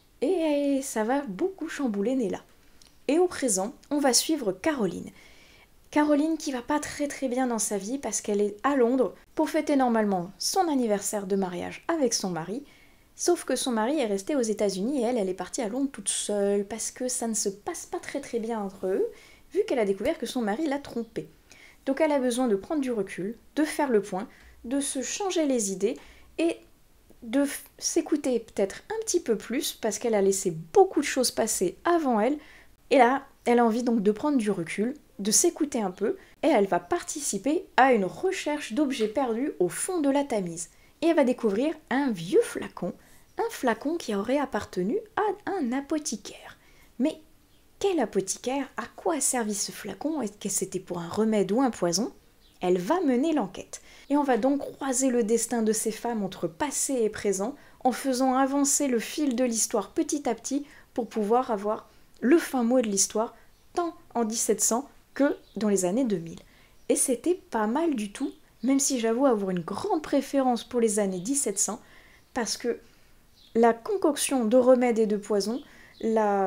et ça va beaucoup chambouler Nella. Et au présent, on va suivre Caroline. Caroline qui va pas très très bien dans sa vie parce qu'elle est à Londres pour fêter normalement son anniversaire de mariage avec son mari, sauf que son mari est resté aux États-Unis et elle, elle est partie à Londres toute seule parce que ça ne se passe pas très très bien entre eux, vu qu'elle a découvert que son mari l'a trompée. Donc elle a besoin de prendre du recul, de faire le point, de se changer les idées et de s'écouter peut-être un petit peu plus parce qu'elle a laissé beaucoup de choses passer avant elle. Et là, elle a envie donc de prendre du recul, de s'écouter un peu, et elle va participer à une recherche d'objets perdus au fond de la Tamise. Et elle va découvrir un vieux flacon, un flacon qui aurait appartenu à un apothicaire. Mais quel apothicaire? À quoi a servi ce flacon? Est-ce que c'était pour un remède ou un poison? Elle va mener l'enquête. Et on va donc croiser le destin de ces femmes entre passé et présent, en faisant avancer le fil de l'histoire petit à petit pour pouvoir avoir le fin mot de l'histoire, tant en dix-sept cents que dans les années deux mille. Et c'était pas mal du tout, même si j'avoue avoir une grande préférence pour les années dix-sept cents, parce que la concoction de remèdes et de poisons, la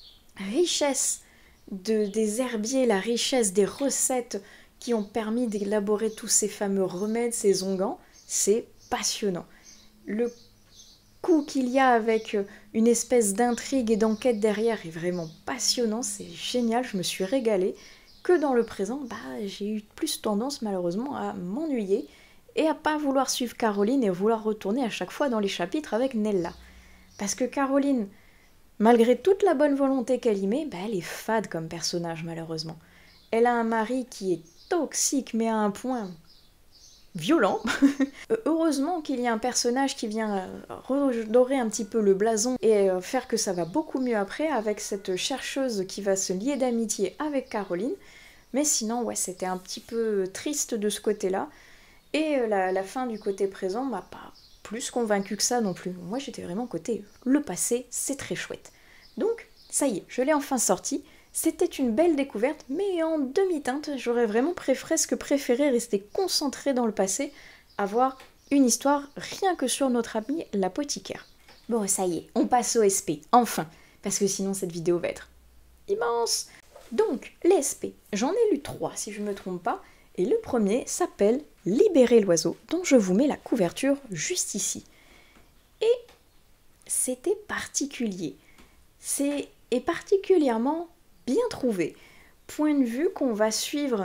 richesse de, des herbiers, la richesse des recettes qui ont permis d'élaborer tous ces fameux remèdes, ces onguents, c'est passionnant. Le coup qu'il y a avec une espèce d'intrigue et d'enquête derrière est vraiment passionnant, c'est génial, je me suis régalée. Que dans le présent, bah, j'ai eu plus tendance malheureusement à m'ennuyer et à pas vouloir suivre Caroline et vouloir retourner à chaque fois dans les chapitres avec Nella. Parce que Caroline, malgré toute la bonne volonté qu'elle y met, bah, elle est fade comme personnage malheureusement. Elle a un mari qui est toxique mais à un point violent. Heureusement qu'il y a un personnage qui vient redorer un petit peu le blason et faire que ça va beaucoup mieux après, avec cette chercheuse qui va se lier d'amitié avec Caroline. Mais sinon, ouais, c'était un petit peu triste de ce côté-là. Et la, la fin du côté présent m'a pas plus convaincue que ça non plus. Moi, j'étais vraiment côté le passé, c'est très chouette. Donc, ça y est, je l'ai enfin sorti. C'était une belle découverte, mais en demi-teinte, j'aurais vraiment presque préféré rester concentrée dans le passé, avoir une histoire rien que sur notre amie l'apothicaire. Bon, ça y est, on passe au S P, enfin, parce que sinon cette vidéo va être immense. Donc, les S P, j'en ai lu trois si je ne me trompe pas, et le premier s'appelle Libérer l'oiseau, dont je vous mets la couverture juste ici. Et c'était particulier. C'est et particulièrement bien trouvé. Point de vue qu'on va suivre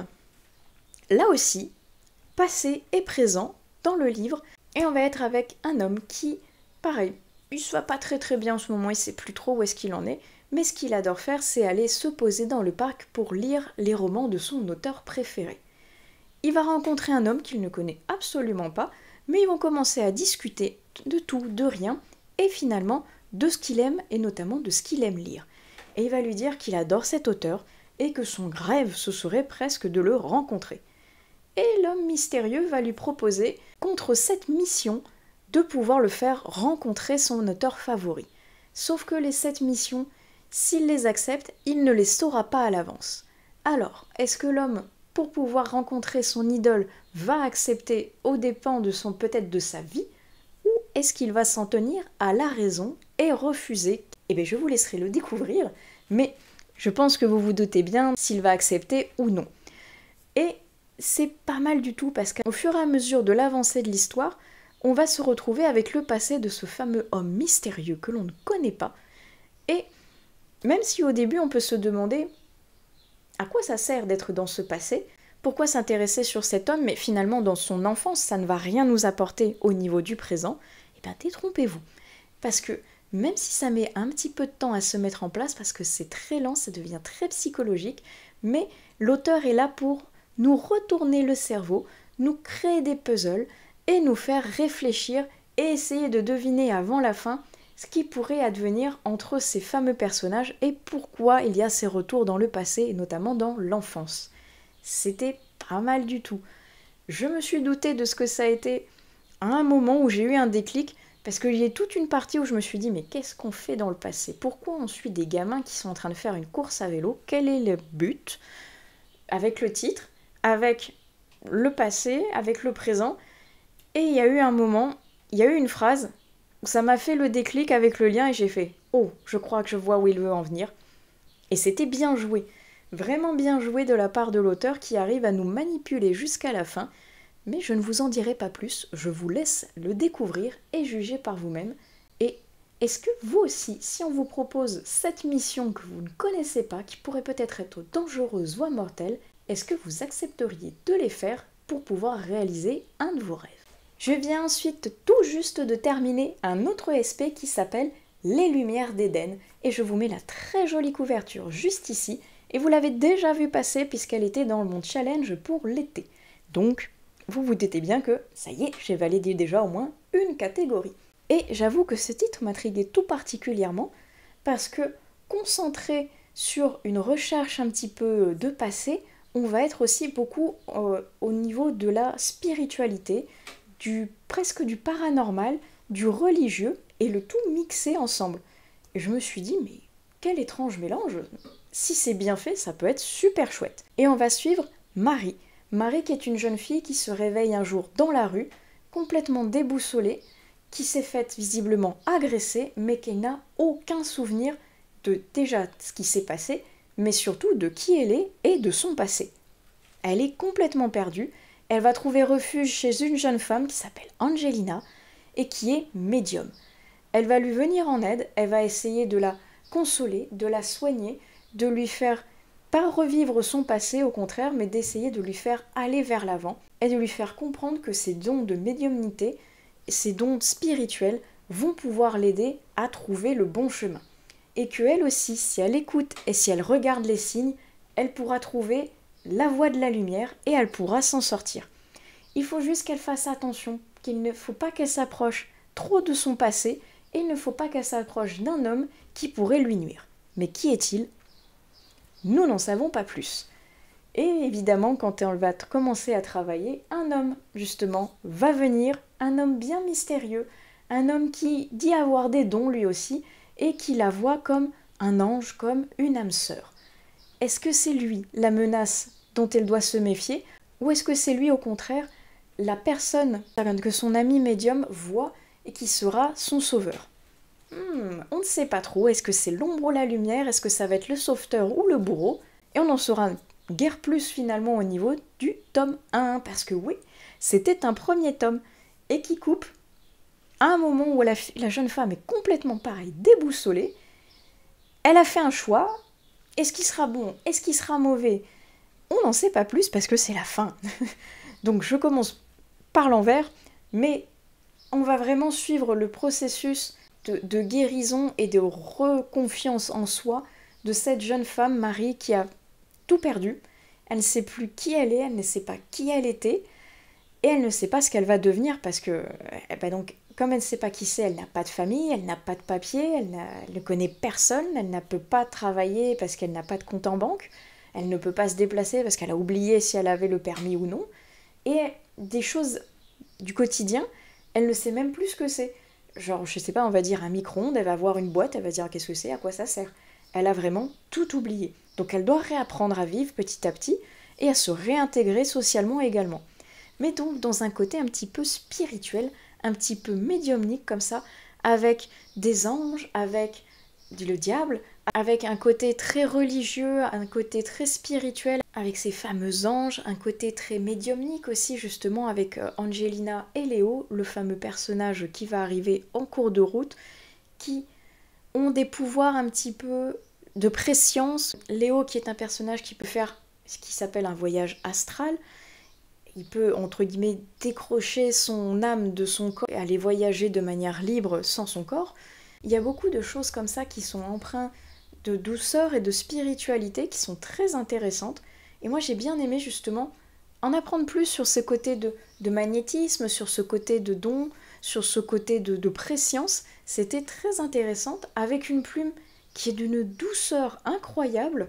là aussi, passé et présent dans le livre, et on va être avec un homme qui, pareil, il se va pas très très bien en ce moment, il sait plus trop où est-ce qu'il en est, mais ce qu'il adore faire, c'est aller se poser dans le parc pour lire les romans de son auteur préféré. Il va rencontrer un homme qu'il ne connaît absolument pas, mais ils vont commencer à discuter de tout, de rien, et finalement de ce qu'il aime, et notamment de ce qu'il aime lire. Et il va lui dire qu'il adore cet auteur, et que son rêve, ce serait presque de le rencontrer. Et l'homme mystérieux va lui proposer, contre cette mission, de pouvoir le faire rencontrer son auteur favori. Sauf que les sept missions, s'il les accepte, il ne les saura pas à l'avance. Alors, est-ce que l'homme, pour pouvoir rencontrer son idole, va accepter aux dépens de son peut-être de sa vie, ou est-ce qu'il va s'en tenir à la raison et refuser? Eh bien, je vous laisserai le découvrir, mais je pense que vous vous doutez bien s'il va accepter ou non. Et c'est pas mal du tout, parce qu'au fur et à mesure de l'avancée de l'histoire, on va se retrouver avec le passé de ce fameux homme mystérieux que l'on ne connaît pas. Et même si au début on peut se demander à quoi ça sert d'être dans ce passé, pourquoi s'intéresser sur cet homme, mais finalement dans son enfance ça ne va rien nous apporter au niveau du présent, eh bien détrompez-vous. Parce que même si ça met un petit peu de temps à se mettre en place, parce que c'est très lent, ça devient très psychologique, mais l'auteur est là pour nous retourner le cerveau, nous créer des puzzles et nous faire réfléchir et essayer de deviner avant la fin ce qui pourrait advenir entre ces fameux personnages et pourquoi il y a ces retours dans le passé, et notamment dans l'enfance. C'était pas mal du tout. Je me suis doutée de ce que ça a été à un moment où j'ai eu un déclic, parce qu'il y a toute une partie où je me suis dit mais qu'est-ce qu'on fait dans le passé? Pourquoi on suit des gamins qui sont en train de faire une course à vélo? Quel est le but? Avec le titre, avec le passé, avec le présent. Et il y a eu un moment, il y a eu une phrase où ça m'a fait le déclic avec le lien et j'ai fait « Oh, je crois que je vois où il veut en venir ». Et c'était bien joué, vraiment bien joué de la part de l'auteur qui arrive à nous manipuler jusqu'à la fin. Mais je ne vous en dirai pas plus, je vous laisse le découvrir et juger par vous-même. Et est-ce que vous aussi, si on vous propose cette mission que vous ne connaissez pas, qui pourrait peut-être être dangereuse voire mortelle, est-ce que vous accepteriez de les faire pour pouvoir réaliser un de vos rêves? Je viens ensuite tout juste de terminer un autre S P qui s'appelle Les Lumières d'Éden, et je vous mets la très jolie couverture juste ici, et vous l'avez déjà vu passer puisqu'elle était dans mon challenge pour l'été. Donc, vous vous doutez bien que, ça y est, j'ai validé déjà au moins une catégorie. Et j'avoue que ce titre m'intriguait tout particulièrement, parce que, concentré sur une recherche un petit peu de passé, on va être aussi beaucoup euh, au niveau de la spiritualité, du presque du paranormal, du religieux, et le tout mixé ensemble. Et je me suis dit, mais quel étrange mélange! Si c'est bien fait, ça peut être super chouette. Et on va suivre Marie. Marie qui est une jeune fille qui se réveille un jour dans la rue, complètement déboussolée, qui s'est faite visiblement agresser, mais qui n'a aucun souvenir de déjà ce qui s'est passé, mais surtout de qui elle est et de son passé. Elle est complètement perdue, elle va trouver refuge chez une jeune femme qui s'appelle Angelina et qui est médium. Elle va lui venir en aide, elle va essayer de la consoler, de la soigner, de lui faire pas revivre son passé au contraire, mais d'essayer de lui faire aller vers l'avant et de lui faire comprendre que ses dons de médiumnité, ses dons spirituels vont pouvoir l'aider à trouver le bon chemin. Et qu'elle aussi, si elle écoute et si elle regarde les signes, elle pourra trouver la voie de la lumière et elle pourra s'en sortir. Il faut juste qu'elle fasse attention, qu'il ne faut pas qu'elle s'approche trop de son passé, et il ne faut pas qu'elle s'approche d'un homme qui pourrait lui nuire. Mais qui est-il? Nous n'en savons pas plus. Et évidemment, quand elle va commencer à travailler, un homme, justement, va venir, un homme bien mystérieux, un homme qui dit avoir des dons lui aussi, et qui la voit comme un ange, comme une âme sœur. Est-ce que c'est lui la menace dont elle doit se méfier, ou est-ce que c'est lui au contraire la personne que son ami médium voit et qui sera son sauveur? hmm, On ne sait pas trop, est-ce que c'est l'ombre ou la lumière, est-ce que ça va être le sauveteur ou le bourreau? Et on en saura guère plus finalement au niveau du tome un, parce que oui, c'était un premier tome, et qui coupe à un moment où la, la jeune femme est complètement pareil, déboussolée. Elle a fait un choix, est-ce qu'il sera bon, est-ce qu'il sera mauvais? On n'en sait pas plus parce que c'est la fin. Donc je commence par l'envers, mais on va vraiment suivre le processus de, de guérison et de reconfiance en soi de cette jeune femme, Marie, qui a tout perdu. Elle ne sait plus qui elle est, elle ne sait pas qui elle était, et elle ne sait pas ce qu'elle va devenir parce que, eh ben donc, comme elle ne sait pas qui c'est, elle n'a pas de famille, elle n'a pas de papier, elle, elle ne connaît personne, elle ne peut pas travailler parce qu'elle n'a pas de compte en banque, elle ne peut pas se déplacer parce qu'elle a oublié si elle avait le permis ou non, et des choses du quotidien, elle ne sait même plus ce que c'est. Genre, je sais pas, on va dire un micro-ondes, elle va voir une boîte, elle va dire qu'est-ce que c'est, à quoi ça sert. Elle a vraiment tout oublié. Donc elle doit réapprendre à vivre petit à petit et à se réintégrer socialement également. Mais donc dans un côté un petit peu spirituel, un petit peu médiumnique comme ça, avec des anges, avec le diable, avec un côté très religieux, un côté très spirituel, avec ces fameux anges, un côté très médiumnique aussi justement avec Angelina et Léo, le fameux personnage qui va arriver en cours de route, qui ont des pouvoirs un petit peu de préscience. Léo qui est un personnage qui peut faire ce qui s'appelle un voyage astral, il peut entre guillemets décrocher son âme de son corps et aller voyager de manière libre sans son corps. Il y a beaucoup de choses comme ça qui sont empreintes de douceur et de spiritualité qui sont très intéressantes. Et moi j'ai bien aimé justement en apprendre plus sur ce côté de, de magnétisme, sur ce côté de don, sur ce côté de, de préscience. C'était très intéressant avec une plume qui est d'une douceur incroyable.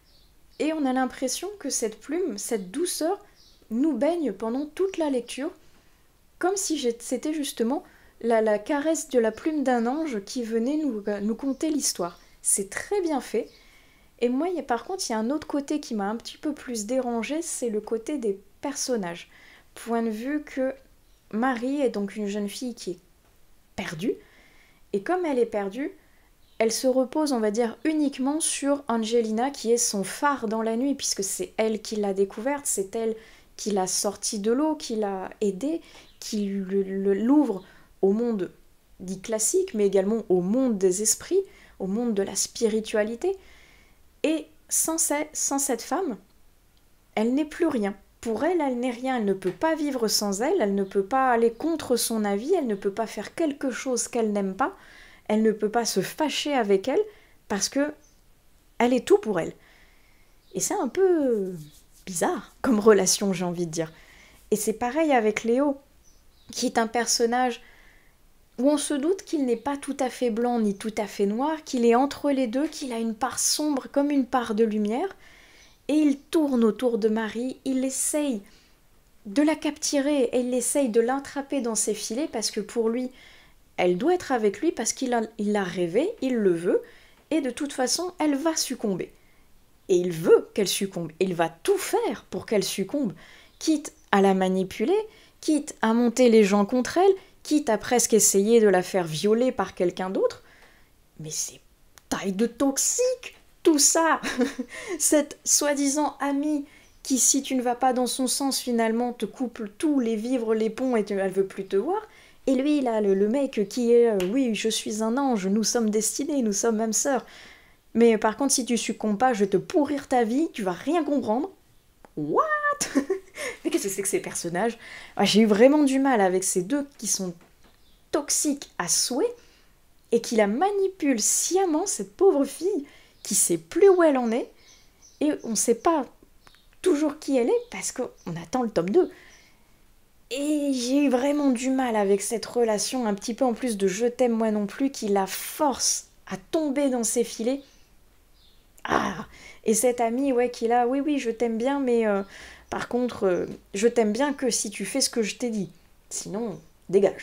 Et on a l'impression que cette plume, cette douceur, nous baigne pendant toute la lecture, comme si c'était justement la, la caresse de la plume d'un ange qui venait nous, nous conter l'histoire. C'est très bien fait. Et moi, il y a, par contre, il y a un autre côté qui m'a un petit peu plus dérangée, c'est le côté des personnages. Point de vue que Marie est donc une jeune fille qui est perdue, et comme elle est perdue, elle se repose, on va dire, uniquement sur Angelina, qui est son phare dans la nuit, puisque c'est elle qui l'a découverte, c'est elle qui l'a sortie de l'eau, qui l'a aidée, qui l'ouvre au monde dit classique, mais également au monde des esprits, au monde de la spiritualité. Et sans, sans cette femme, elle n'est plus rien. Pour elle, elle n'est rien, elle ne peut pas vivre sans elle, elle ne peut pas aller contre son avis, elle ne peut pas faire quelque chose qu'elle n'aime pas, elle ne peut pas se fâcher avec elle, parce que elle est tout pour elle. Et c'est un peu bizarre comme relation, j'ai envie de dire. Et c'est pareil avec Léo, qui est un personnage où on se doute qu'il n'est pas tout à fait blanc ni tout à fait noir, qu'il est entre les deux, qu'il a une part sombre comme une part de lumière, et il tourne autour de Marie, il essaye de la capturer, et il essaye de l'attraper dans ses filets, parce que pour lui, elle doit être avec lui, parce qu'il a, il l'a rêvé, il le veut, et de toute façon, elle va succomber. Et il veut qu'elle succombe, il va tout faire pour qu'elle succombe, quitte à la manipuler, quitte à monter les gens contre elle, quitte à presque essayer de la faire violer par quelqu'un d'autre. Mais c'est taille de toxique, tout ça. Cette soi-disant amie qui, si tu ne vas pas dans son sens, finalement, te coupe tous les vivres, les ponts, et elle veut plus te voir. Et lui, là, le, le mec qui est euh, « oui, je suis un ange, nous sommes destinés, nous sommes même sœurs. Mais par contre, si tu succombes pas, je vais te pourrir ta vie, tu vas rien comprendre. » What? Mais qu'est-ce que c'est que ces personnages? ah, J'ai eu vraiment du mal avec ces deux qui sont toxiques à souhait et qui la manipulent sciemment, cette pauvre fille qui sait plus où elle en est, et on ne sait pas toujours qui elle est parce qu'on attend le tome deux. Et j'ai eu vraiment du mal avec cette relation, un petit peu en plus de je t'aime moi non plus, qui la force à tomber dans ses filets. Ah. Et cet ami, ouais, qui là, oui, oui, je t'aime bien, mais euh, par contre, euh, je t'aime bien que si tu fais ce que je t'ai dit. Sinon, dégage.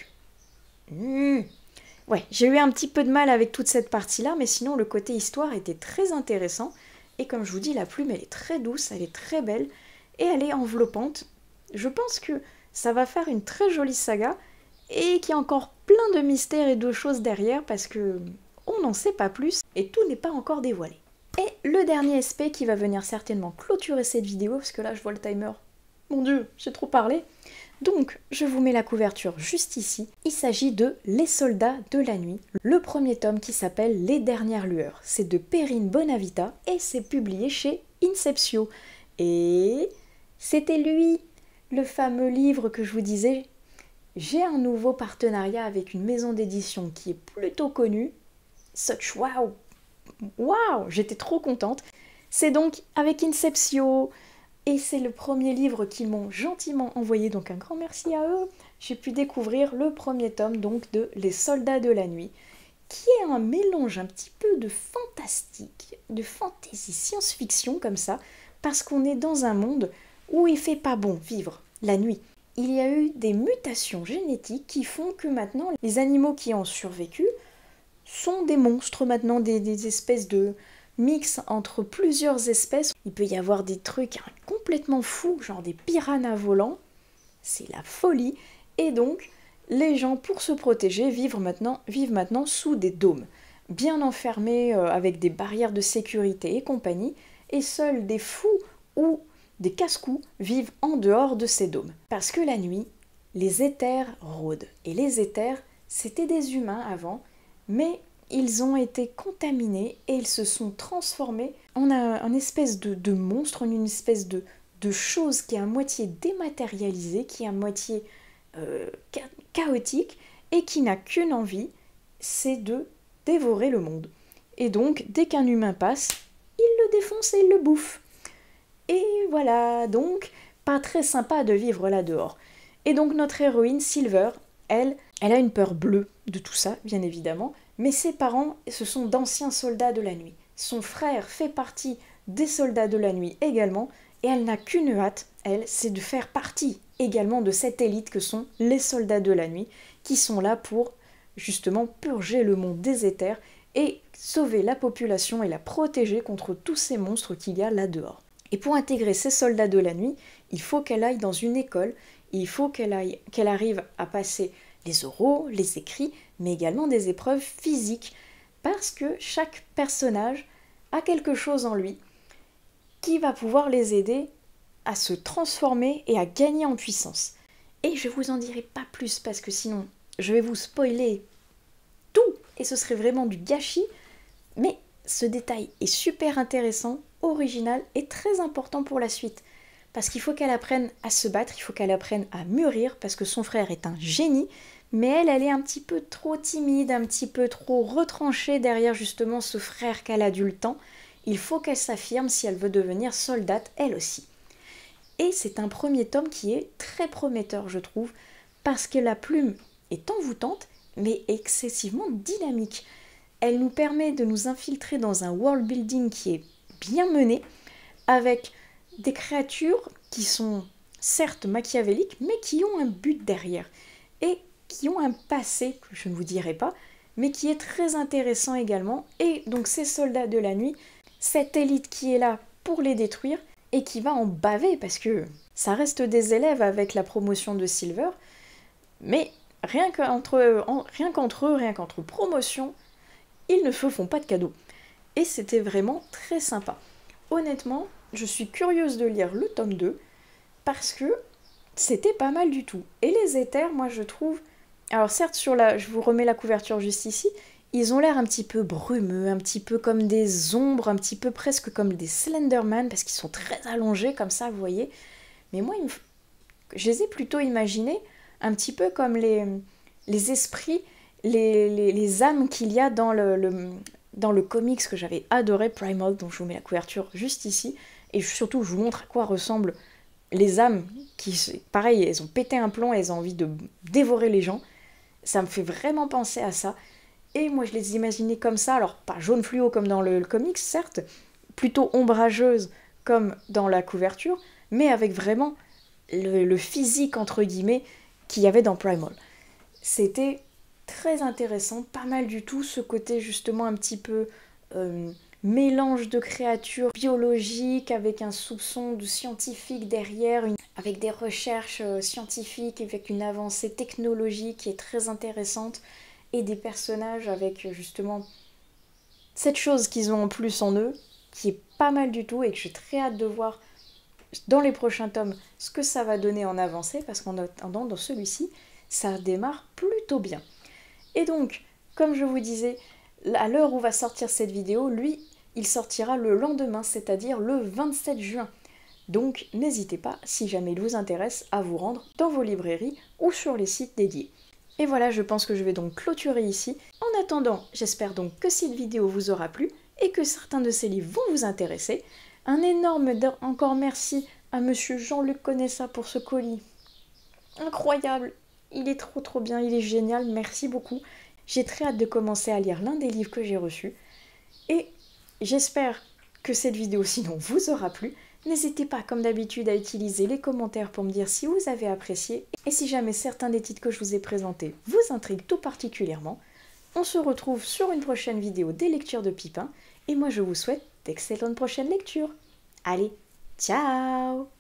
Mmh. Ouais, j'ai eu un petit peu de mal avec toute cette partie-là, mais sinon, le côté histoire était très intéressant. Et comme je vous dis, la plume, elle est très douce, elle est très belle, et elle est enveloppante. Je pense que ça va faire une très jolie saga, et qu'il y a encore plein de mystères et de choses derrière, parce que on n'en sait pas plus, et tout n'est pas encore dévoilé. Et le dernier S P qui va venir certainement clôturer cette vidéo, parce que là je vois le timer. Mon dieu, j'ai trop parlé. Donc, je vous mets la couverture juste ici. Il s'agit de Les Soldats de la Nuit, le premier tome qui s'appelle Les Dernières Lueurs. C'est de Perrine Bonavita et c'est publié chez Inceptio. Et c'était lui, le fameux livre que je vous disais. J'ai un nouveau partenariat avec une maison d'édition qui est plutôt connue. Such wow! Waouh, j'étais trop contente. C'est donc avec Inceptio, et c'est le premier livre qu'ils m'ont gentiment envoyé, donc un grand merci à eux. J'ai pu découvrir le premier tome donc de Les Soldats de la Nuit, qui est un mélange un petit peu de fantastique, de fantasy science-fiction comme ça, parce qu'on est dans un monde où il fait pas bon vivre la nuit. Il y a eu des mutations génétiques qui font que maintenant les animaux qui ont survécu sont des monstres maintenant, des, des espèces de mix entre plusieurs espèces. Il peut y avoir des trucs complètement fous, genre des piranhas volants. C'est la folie. Et donc, les gens, pour se protéger, vivent maintenant, vivent maintenant sous des dômes, bien enfermés euh, avec des barrières de sécurité et compagnie. Et seuls des fous ou des casse-cous vivent en dehors de ces dômes. Parce que la nuit, les éthers rôdent. Et les éthers, c'était des humains avant, mais ils ont été contaminés et ils se sont transformés en un, un espèce de, de monstre, en une espèce de, de chose qui est à moitié dématérialisée, qui est à moitié euh, cha chaotique et qui n'a qu'une envie, c'est de dévorer le monde. Et donc, dès qu'un humain passe, il le défonce et il le bouffe. Et voilà, donc, pas très sympa de vivre là dehors. Et donc notre héroïne, Silver, elle, elle a une peur bleue de tout ça, bien évidemment, mais ses parents, ce sont d'anciens soldats de la nuit. Son frère fait partie des soldats de la nuit également, et elle n'a qu'une hâte, elle, c'est de faire partie également de cette élite que sont les soldats de la nuit, qui sont là pour justement purger le monde des éthers et sauver la population et la protéger contre tous ces monstres qu'il y a là dehors. Et pour intégrer ces soldats de la nuit, il faut qu'elle aille dans une école, il faut qu'elle aille, qu'elle arrive à passer les oraux, les écrits, mais également des épreuves physiques, parce que chaque personnage a quelque chose en lui qui va pouvoir les aider à se transformer et à gagner en puissance. Et je vous en dirai pas plus, parce que sinon je vais vous spoiler tout, et ce serait vraiment du gâchis, mais ce détail est super intéressant, original et très important pour la suite. Parce qu'il faut qu'elle apprenne à se battre, il faut qu'elle apprenne à mûrir, parce que son frère est un génie, mais elle, elle est un petit peu trop timide, un petit peu trop retranchée derrière justement ce frère qu'elle a du temps. Il faut qu'elle s'affirme si elle veut devenir soldate, elle aussi. Et c'est un premier tome qui est très prometteur, je trouve, parce que la plume est envoûtante, mais excessivement dynamique. Elle nous permet de nous infiltrer dans un world building qui est bien mené, avec des créatures qui sont certes machiavéliques, mais qui ont un but derrière, et qui ont un passé que je ne vous dirai pas, mais qui est très intéressant également. Et donc ces soldats de la nuit, cette élite qui est là pour les détruire, et qui va en baver, parce que ça reste des élèves avec la promotion de Silver, mais rien qu'entre, en, rien qu'entre eux, rien qu'entre promotions, ils ne se font pas de cadeaux. Et c'était vraiment très sympa. Honnêtement, je suis curieuse de lire le tome deux, parce que c'était pas mal du tout. Et les éthers, moi je trouve... Alors certes, sur la... je vous remets la couverture juste ici, ils ont l'air un petit peu brumeux, un petit peu comme des ombres, un petit peu presque comme des Slenderman, parce qu'ils sont très allongés comme ça, vous voyez. Mais moi, je les ai plutôt imaginés un petit peu comme les, les esprits, les, les, les âmes qu'il y a dans le, le, dans le comics que j'avais adoré, Primal, dont je vous mets la couverture juste ici. Et surtout, je vous montre à quoi ressemble les âmes qui, pareil, elles ont pété un plomb, elles ont envie de dévorer les gens. Ça me fait vraiment penser à ça. Et moi, je les imaginais comme ça, alors pas jaune fluo comme dans le, le comics, certes, plutôt ombrageuse comme dans la couverture, mais avec vraiment le, le physique, entre guillemets, qu'il y avait dans Primal. C'était très intéressant, pas mal du tout, ce côté justement un petit peu euh, mélange de créatures biologiques avec un soupçon de scientifique derrière, une... avec des recherches euh, scientifiques, avec une avancée technologique qui est très intéressante, et des personnages avec justement cette chose qu'ils ont en plus en eux, qui est pas mal du tout et que j'ai très hâte de voir dans les prochains tomes ce que ça va donner en avancée, parce qu'en attendant, dans celui-ci, ça démarre plutôt bien. Et donc, comme je vous disais, à l'heure où va sortir cette vidéo, lui, il sortira le lendemain, c'est-à-dire le vingt-sept juin. Donc, n'hésitez pas, si jamais il vous intéresse, à vous rendre dans vos librairies ou sur les sites dédiés. Et voilà, je pense que je vais donc clôturer ici. En attendant, j'espère donc que cette vidéo vous aura plu et que certains de ces livres vont vous intéresser. Un énorme encore merci à monsieur Jean-Luc Conessa pour ce colis. Incroyable! Il est trop trop bien, il est génial, merci beaucoup. J'ai très hâte de commencer à lire l'un des livres que j'ai reçus. Et j'espère que cette vidéo sinon vous aura plu. N'hésitez pas comme d'habitude à utiliser les commentaires pour me dire si vous avez apprécié. Et si jamais certains des titres que je vous ai présentés vous intriguent tout particulièrement. On se retrouve sur une prochaine vidéo des lectures de Pipin. Et moi je vous souhaite d'excellentes prochaines lectures. Allez, ciao!